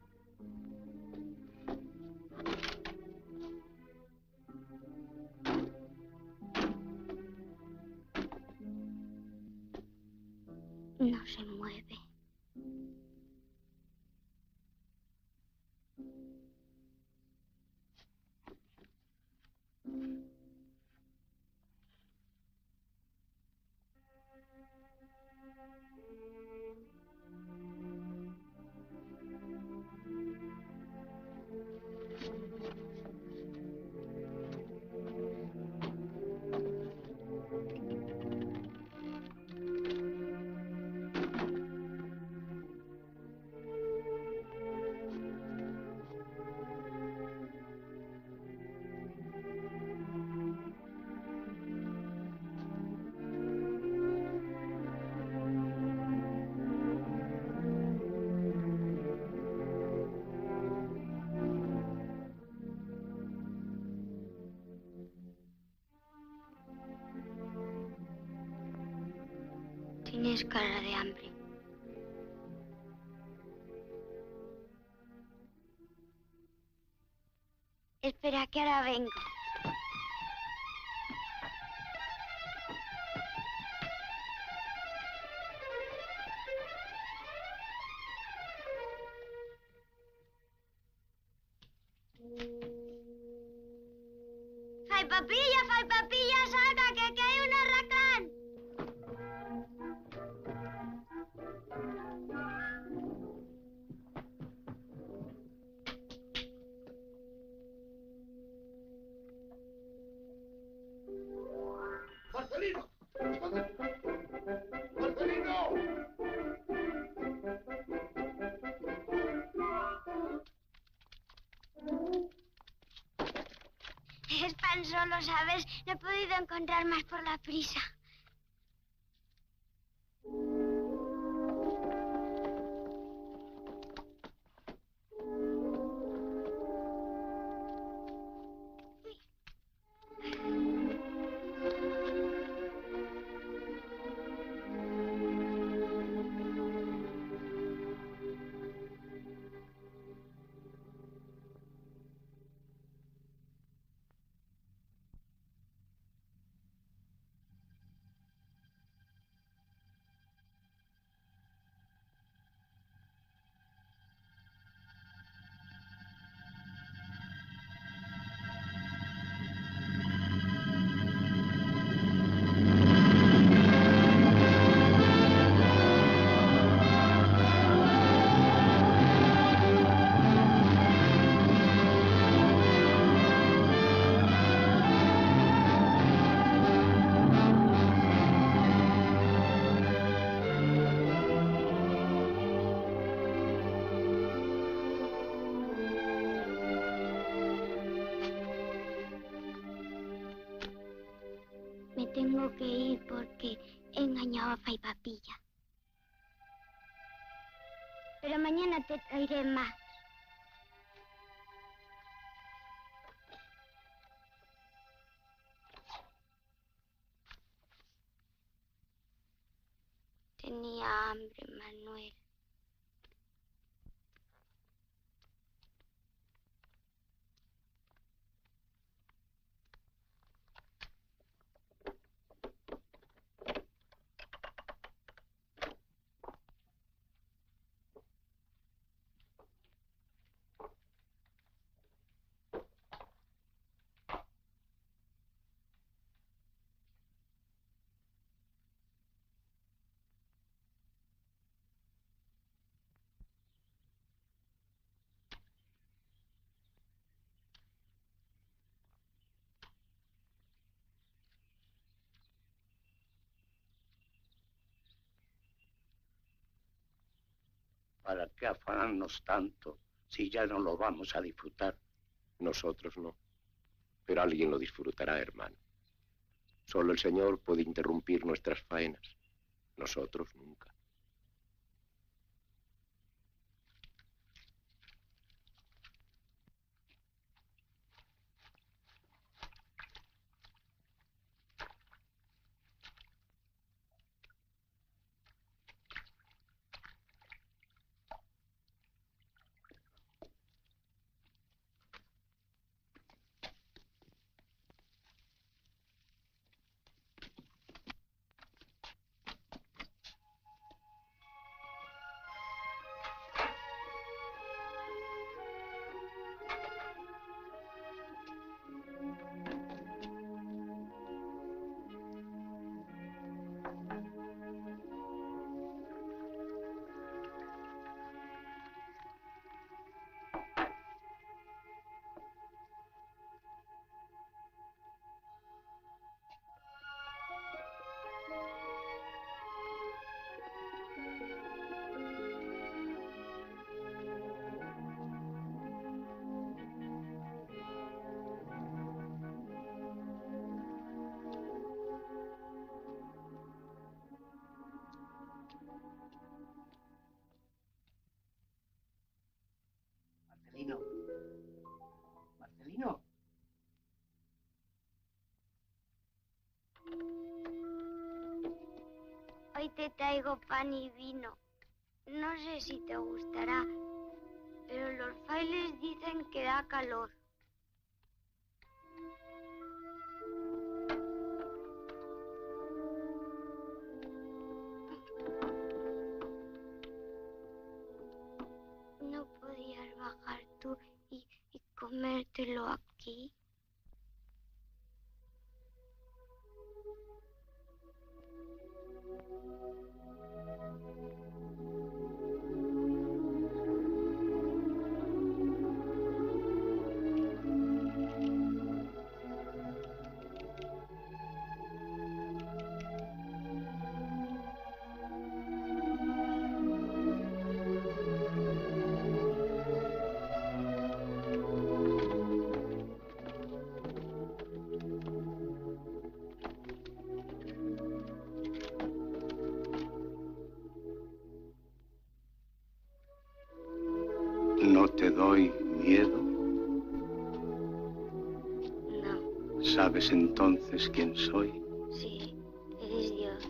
No se mueve. Tienes cara de hambre. Espera, que ahora vengo. ¡Fai papilla, salga, que aquí hay un arracán! ¡Marcelino! ¡Marcelino! Es pan solo, ¿sabes? No he podido encontrar más por la prisa. Me tengo que ir porque he engañado a Fai Papilla. Pero mañana te traeré más. Tenía hambre, Manuel. ¿Para qué afanarnos tanto si ya no lo vamos a disfrutar? Nosotros no. Pero alguien lo disfrutará, hermano. Solo el Señor puede interrumpir nuestras faenas. Nosotros nunca. Hoy te traigo pan y vino. No sé si te gustará, pero los frailes dicen que da calor. ¿No podías bajar tú y comértelo aquí? ¿No te doy miedo? No. ¿Sabes entonces quién soy? Sí, eres Dios.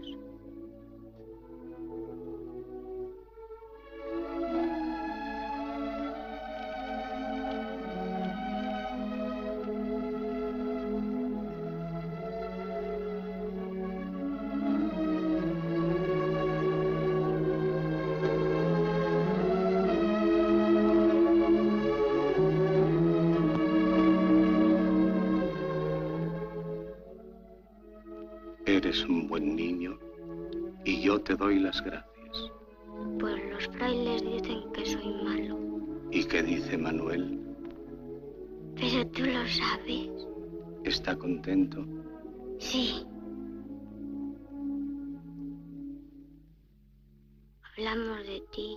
Eres un buen niño y yo te doy las gracias. Pues los frailes dicen que soy malo. ¿Y qué dice Manuel? Pero tú lo sabes. ¿Está contento? Sí. Hablamos de ti.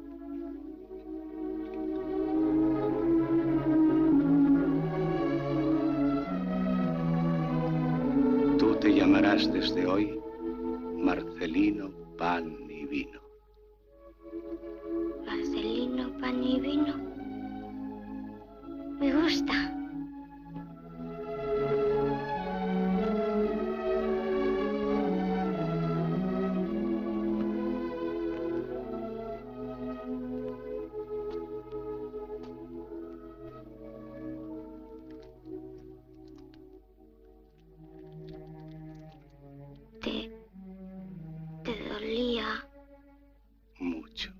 Tú te llamarás desde hoy Marcelino Pan y Vino. Marcelino Pan y Vino. Me gusta. ¿Te dolía? Mucho.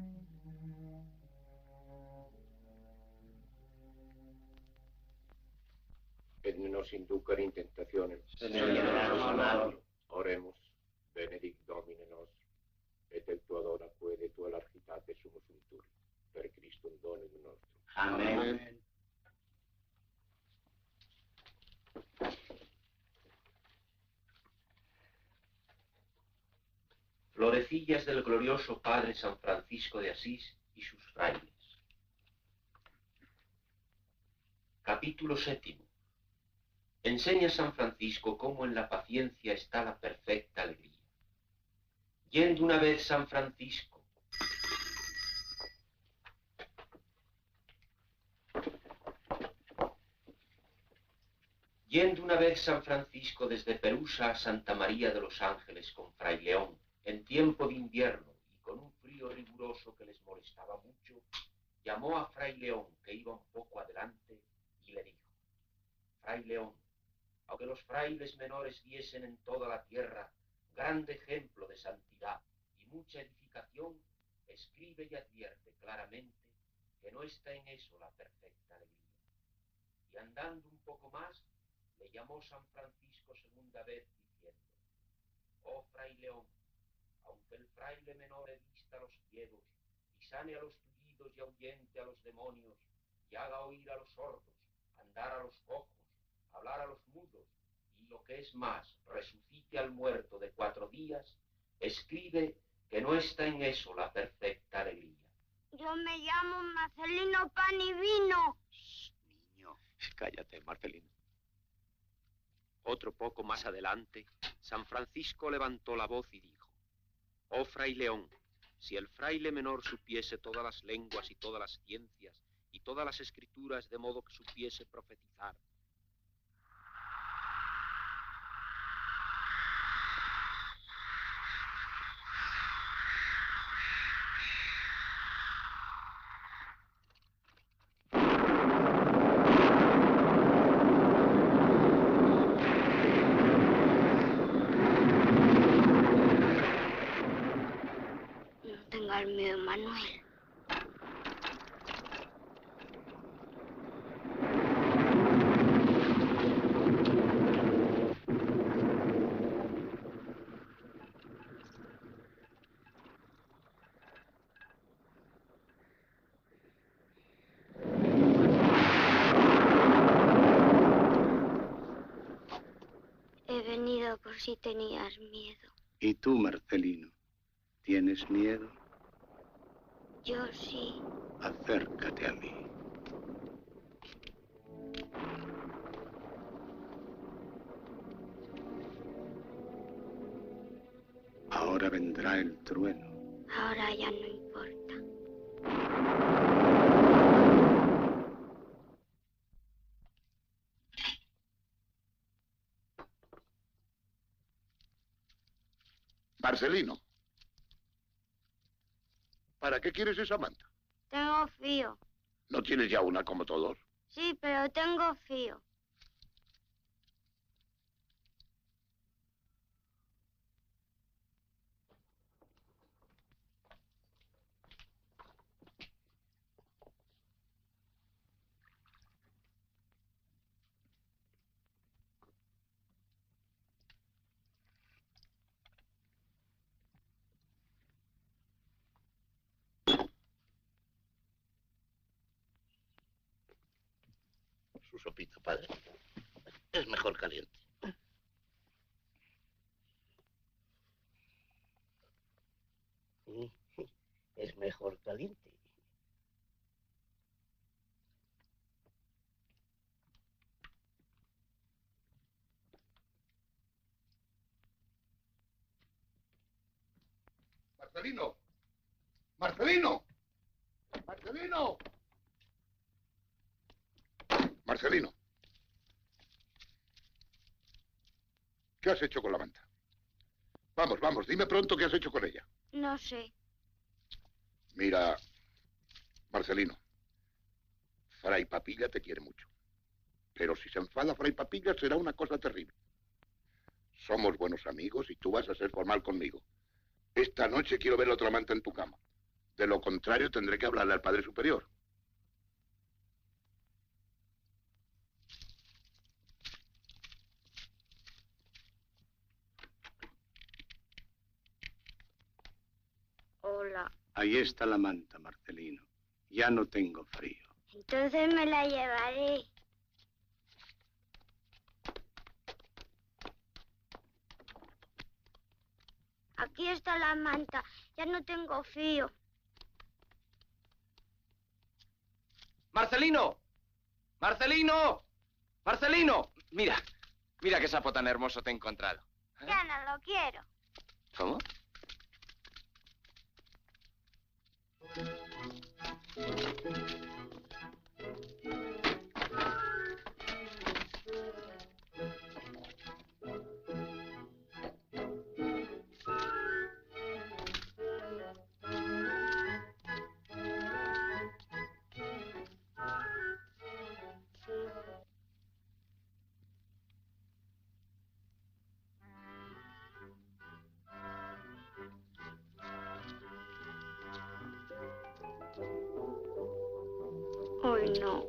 Et ne nos inducere in tentationem. Oremos, benedict Domine nos, et el tu adora quede tu largitate sumus unturi, per Christum Domine nostrum. Amén. Florecillas del glorioso Padre San Francisco de Asís y sus frailes. Capítulo 7. Enseña San Francisco cómo en la paciencia está la perfecta alegría. Yendo una vez San Francisco desde Perusa a Santa María de los Ángeles con Fray León, en tiempo de invierno y con un frío riguroso que les molestaba mucho, llamó a Fray León, que iba un poco adelante, y le dijo: Fray León, aunque los frailes menores diesen en toda la tierra grande ejemplo de santidad y mucha edificación, escribe y advierte claramente que no está en eso la perfecta alegría. Y andando un poco más, le llamó San Francisco segunda vez, diciendo: Oh Fray León, aunque el fraile menor vista a los ciegos, y sane a los tullidos y ahuyente a los demonios, y haga oír a los sordos, andar a los cojos, hablar a los mudos, y lo que es más, resucite al muerto de 4 días, escribe que no está en eso la perfecta alegría. Yo me llamo Marcelino Pan y Vino. Niño, cállate, Marcelino. Otro poco más adelante, San Francisco levantó la voz y dijo: Oh Fray León, si el fraile menor supiese todas las lenguas y todas las ciencias y todas las escrituras de modo que supiese profetizar, Manuel. He venido por si tenías miedo. ¿Y tú, Marcelino? ¿Tienes miedo? Yo sí. Acércate a mí. Ahora vendrá el trueno. Ahora ya no importa. Marcelino, ¿para qué quieres esa manta? Tengo frío. ¿No tienes ya una como todos? Sí, pero tengo frío. Su sopita, padre. Es mejor caliente. Es mejor caliente. Marcelino. Marcelino. Marcelino. Marcelino. ¿Qué has hecho con la manta? Vamos, vamos, dime pronto qué has hecho con ella. No sé. Mira, Marcelino, Fray Papilla te quiere mucho. Pero si se enfada Fray Papilla será una cosa terrible. Somos buenos amigos y tú vas a ser formal conmigo. Esta noche quiero ver otra manta en tu cama. De lo contrario tendré que hablarle al Padre Superior. Hola. Ahí está la manta, Marcelino. Ya no tengo frío. Entonces me la llevaré. Aquí está la manta. Ya no tengo frío. ¡Marcelino! ¡Marcelino! ¡¡Marcelino! Mira, mira qué sapo tan hermoso te he encontrado. Ya no lo quiero. ¿Cómo? Hoy no.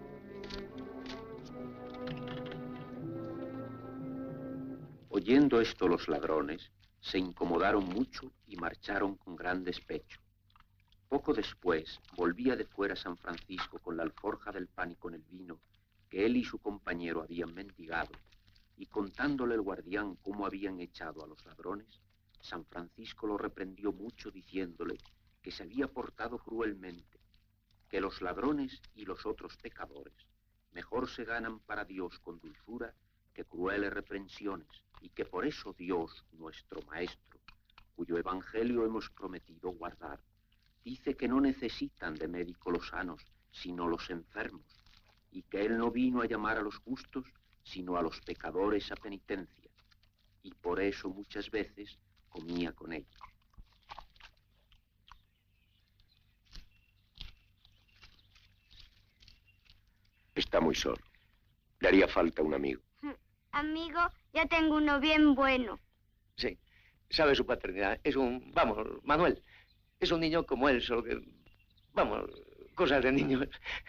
Oyendo esto los ladrones, se incomodaron mucho y marcharon con gran despecho. Poco después, volvía de fuera San Francisco con la alforja del pan y con el vino que él y su compañero habían mendigado, y contándole el guardián cómo habían echado a los ladrones, San Francisco lo reprendió mucho diciéndole que se había portado cruelmente, que los ladrones y los otros pecadores mejor se ganan para Dios con dulzura que crueles reprensiones, y que por eso Dios, nuestro Maestro, cuyo evangelio hemos prometido guardar, dice que no necesitan de médico los sanos, sino los enfermos, y que Él no vino a llamar a los justos, sino a los pecadores a penitencia, y por eso muchas veces comía con ellos. Está muy solo. Le haría falta un amigo. Amigo, ya tengo uno bien bueno. Sí, sabe su paternidad. Es un... Vamos, Manuel, Es un niño como él, solo que... Vamos, cosas de niños.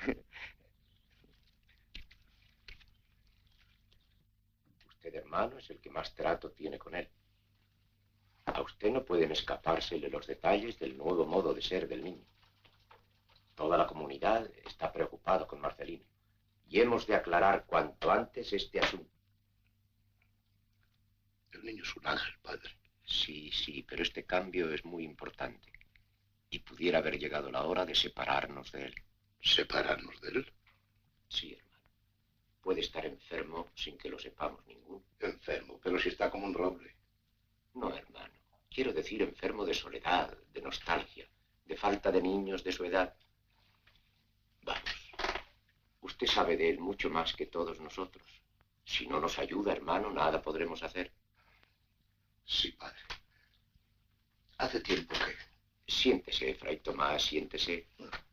Usted, hermano, es el que más trato tiene con él. A usted no pueden escapársele los detalles del nuevo modo de ser del niño. Toda la comunidad está preocupada con Marcelino. Y hemos de aclarar cuanto antes este asunto. El niño es un ángel, padre. Sí, sí, pero este cambio es muy importante. Y pudiera haber llegado la hora de separarnos de él. ¿Separarnos de él? Sí, hermano. Puede estar enfermo sin que lo sepamos ninguno. Enfermo, pero si está como un roble. No, hermano. Quiero decir enfermo de soledad, de nostalgia, de falta de niños de su edad. Vamos. Usted sabe de él mucho más que todos nosotros. Si no nos ayuda, hermano, nada podremos hacer. Sí, padre. Hace tiempo que... Siéntese, Fray Tomás, siéntese.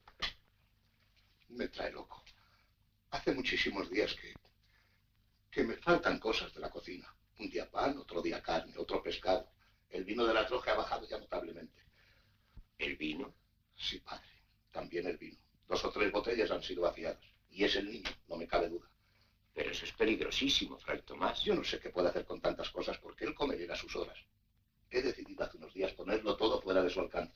Me trae loco. Hace muchísimos días que me faltan cosas de la cocina. Un día pan, otro día carne, otro pescado. El vino de la troje ha bajado ya notablemente. ¿El vino? Sí, padre. También el vino. 2 o 3 botellas han sido vaciadas. Y es el niño, no me cabe duda. Pero eso es peligrosísimo, Fray Tomás. Yo no sé qué puede hacer con tantas cosas porque él come bien a sus horas. He decidido hace unos días ponerlo todo fuera de su alcance.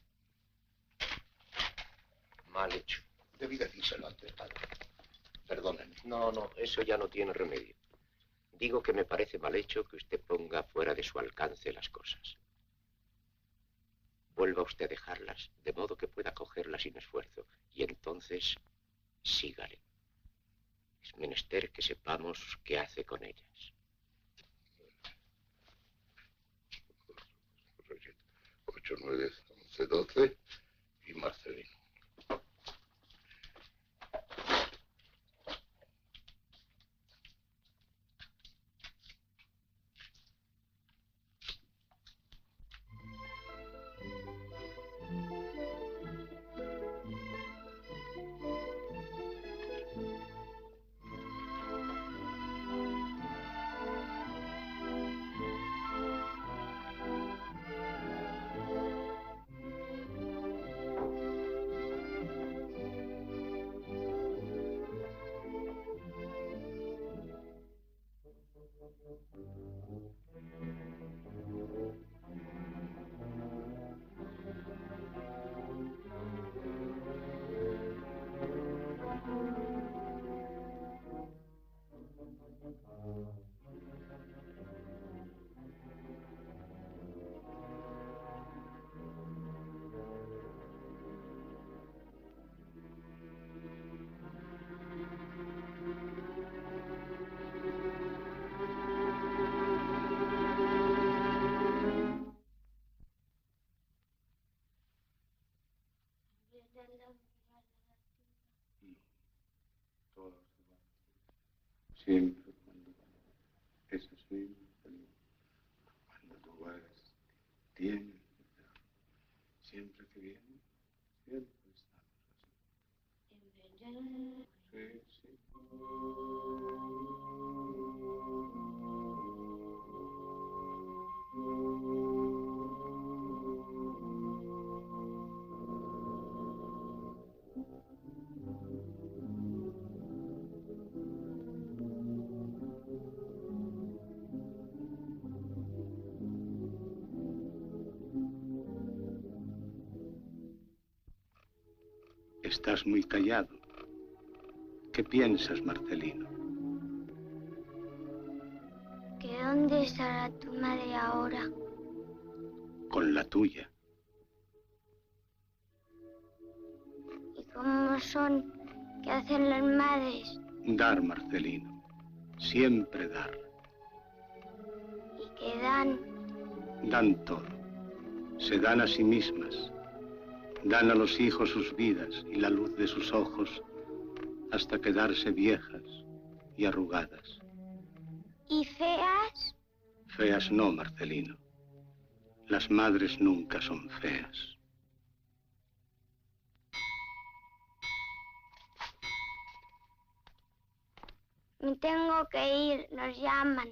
Mal hecho. Debí decírselo antes, padre. Perdónenme. No, eso ya no tiene remedio. Digo que me parece mal hecho que usted ponga fuera de su alcance las cosas. Vuelva usted a dejarlas, de modo que pueda cogerlas sin esfuerzo, y entonces sígale. Es menester que sepamos qué hace con ellas. 8, 9, 11, 12 y Marcelino. Siempre cuando es así, cuando tú vas, tienes, siempre que viene, siempre estamos así. Sí, sí. Estás muy callado. ¿Qué piensas, Marcelino? ¿Que dónde estará tu madre ahora? Con la tuya. ¿Y cómo son? ¿Qué hacen las madres? Dar, Marcelino. Siempre dar. ¿Y qué dan? Dan todo. Se dan a sí mismas. Dan a los hijos sus vidas y la luz de sus ojos hasta quedarse viejas y arrugadas. ¿Y feas? Feas no, Marcelino. Las madres nunca son feas. Me tengo que ir, nos llaman.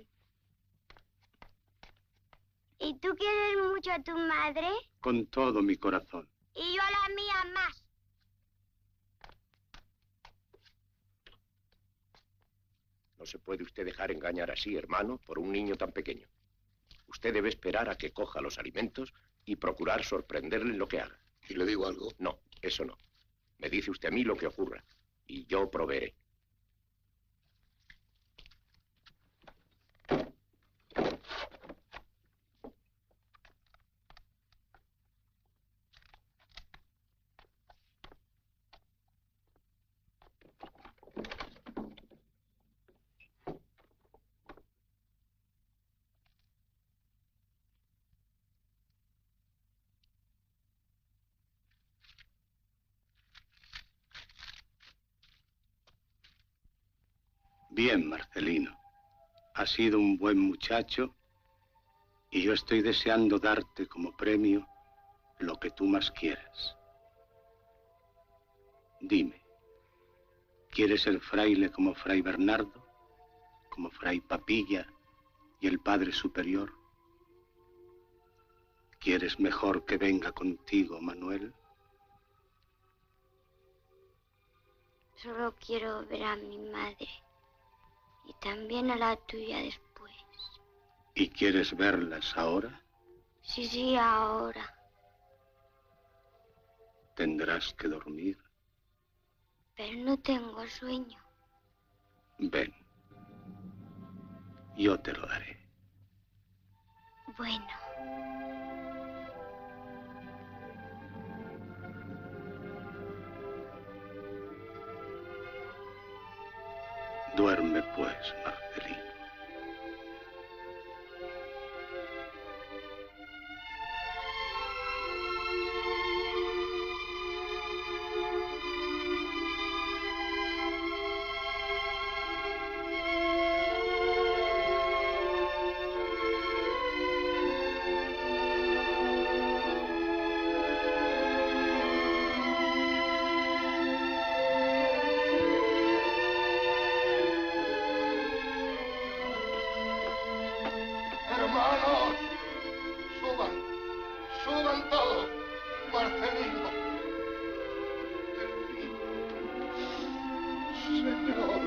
¿Y tú quieres mucho a tu madre? Con todo mi corazón. Y yo a la mía más. No se puede usted dejar engañar así, hermano, por un niño tan pequeño. Usted debe esperar a que coja los alimentos y procurar sorprenderle en lo que haga. ¿Y le digo algo? No, eso no. Me dice usted a mí lo que ocurra y yo proveeré. Bien, Marcelino. Has sido un buen muchacho y yo estoy deseando darte como premio lo que tú más quieras. Dime, ¿quieres ser fraile como Fray Bernardo, como Fray Papilla y el Padre Superior? ¿Quieres mejor que venga contigo, Manuel? Solo quiero ver a mi madre. Y también a la tuya después. ¿Y quieres verlas ahora? Sí, ahora. Tendrás que dormir. Pero no tengo sueño. Ven. Yo te lo daré. Bueno. Duerme pues, Marcelino. Hermanos, suban todos. Marcelino. Señor.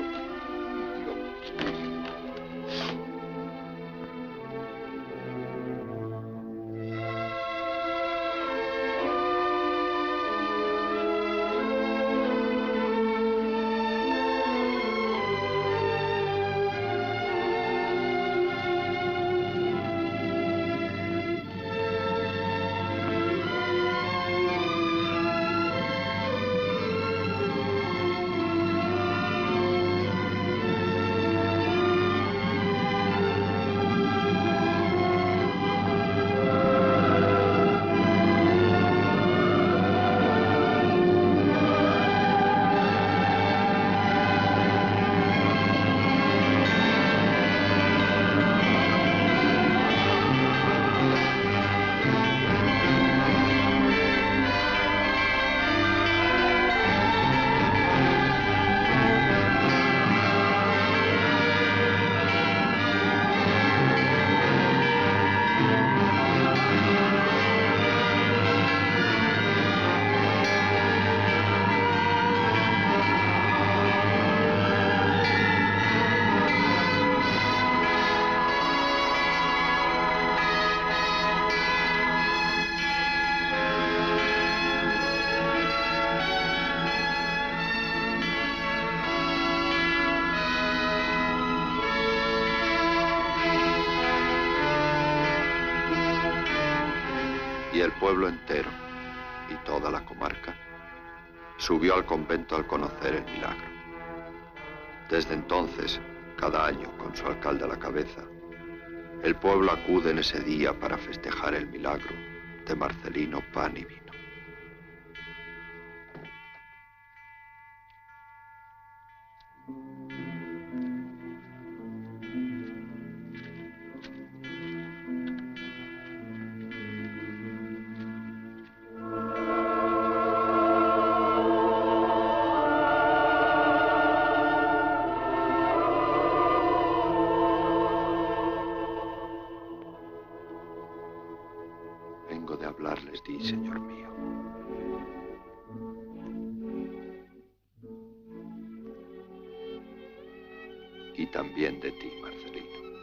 Y el pueblo entero y toda la comarca subió al convento al conocer el milagro. Desde entonces, cada año, con su alcalde a la cabeza, el pueblo acude en ese día para festejar el milagro de Marcelino Pan y Vino. Vengo de hablarles, di, Señor mío. también de ti, Marcelino.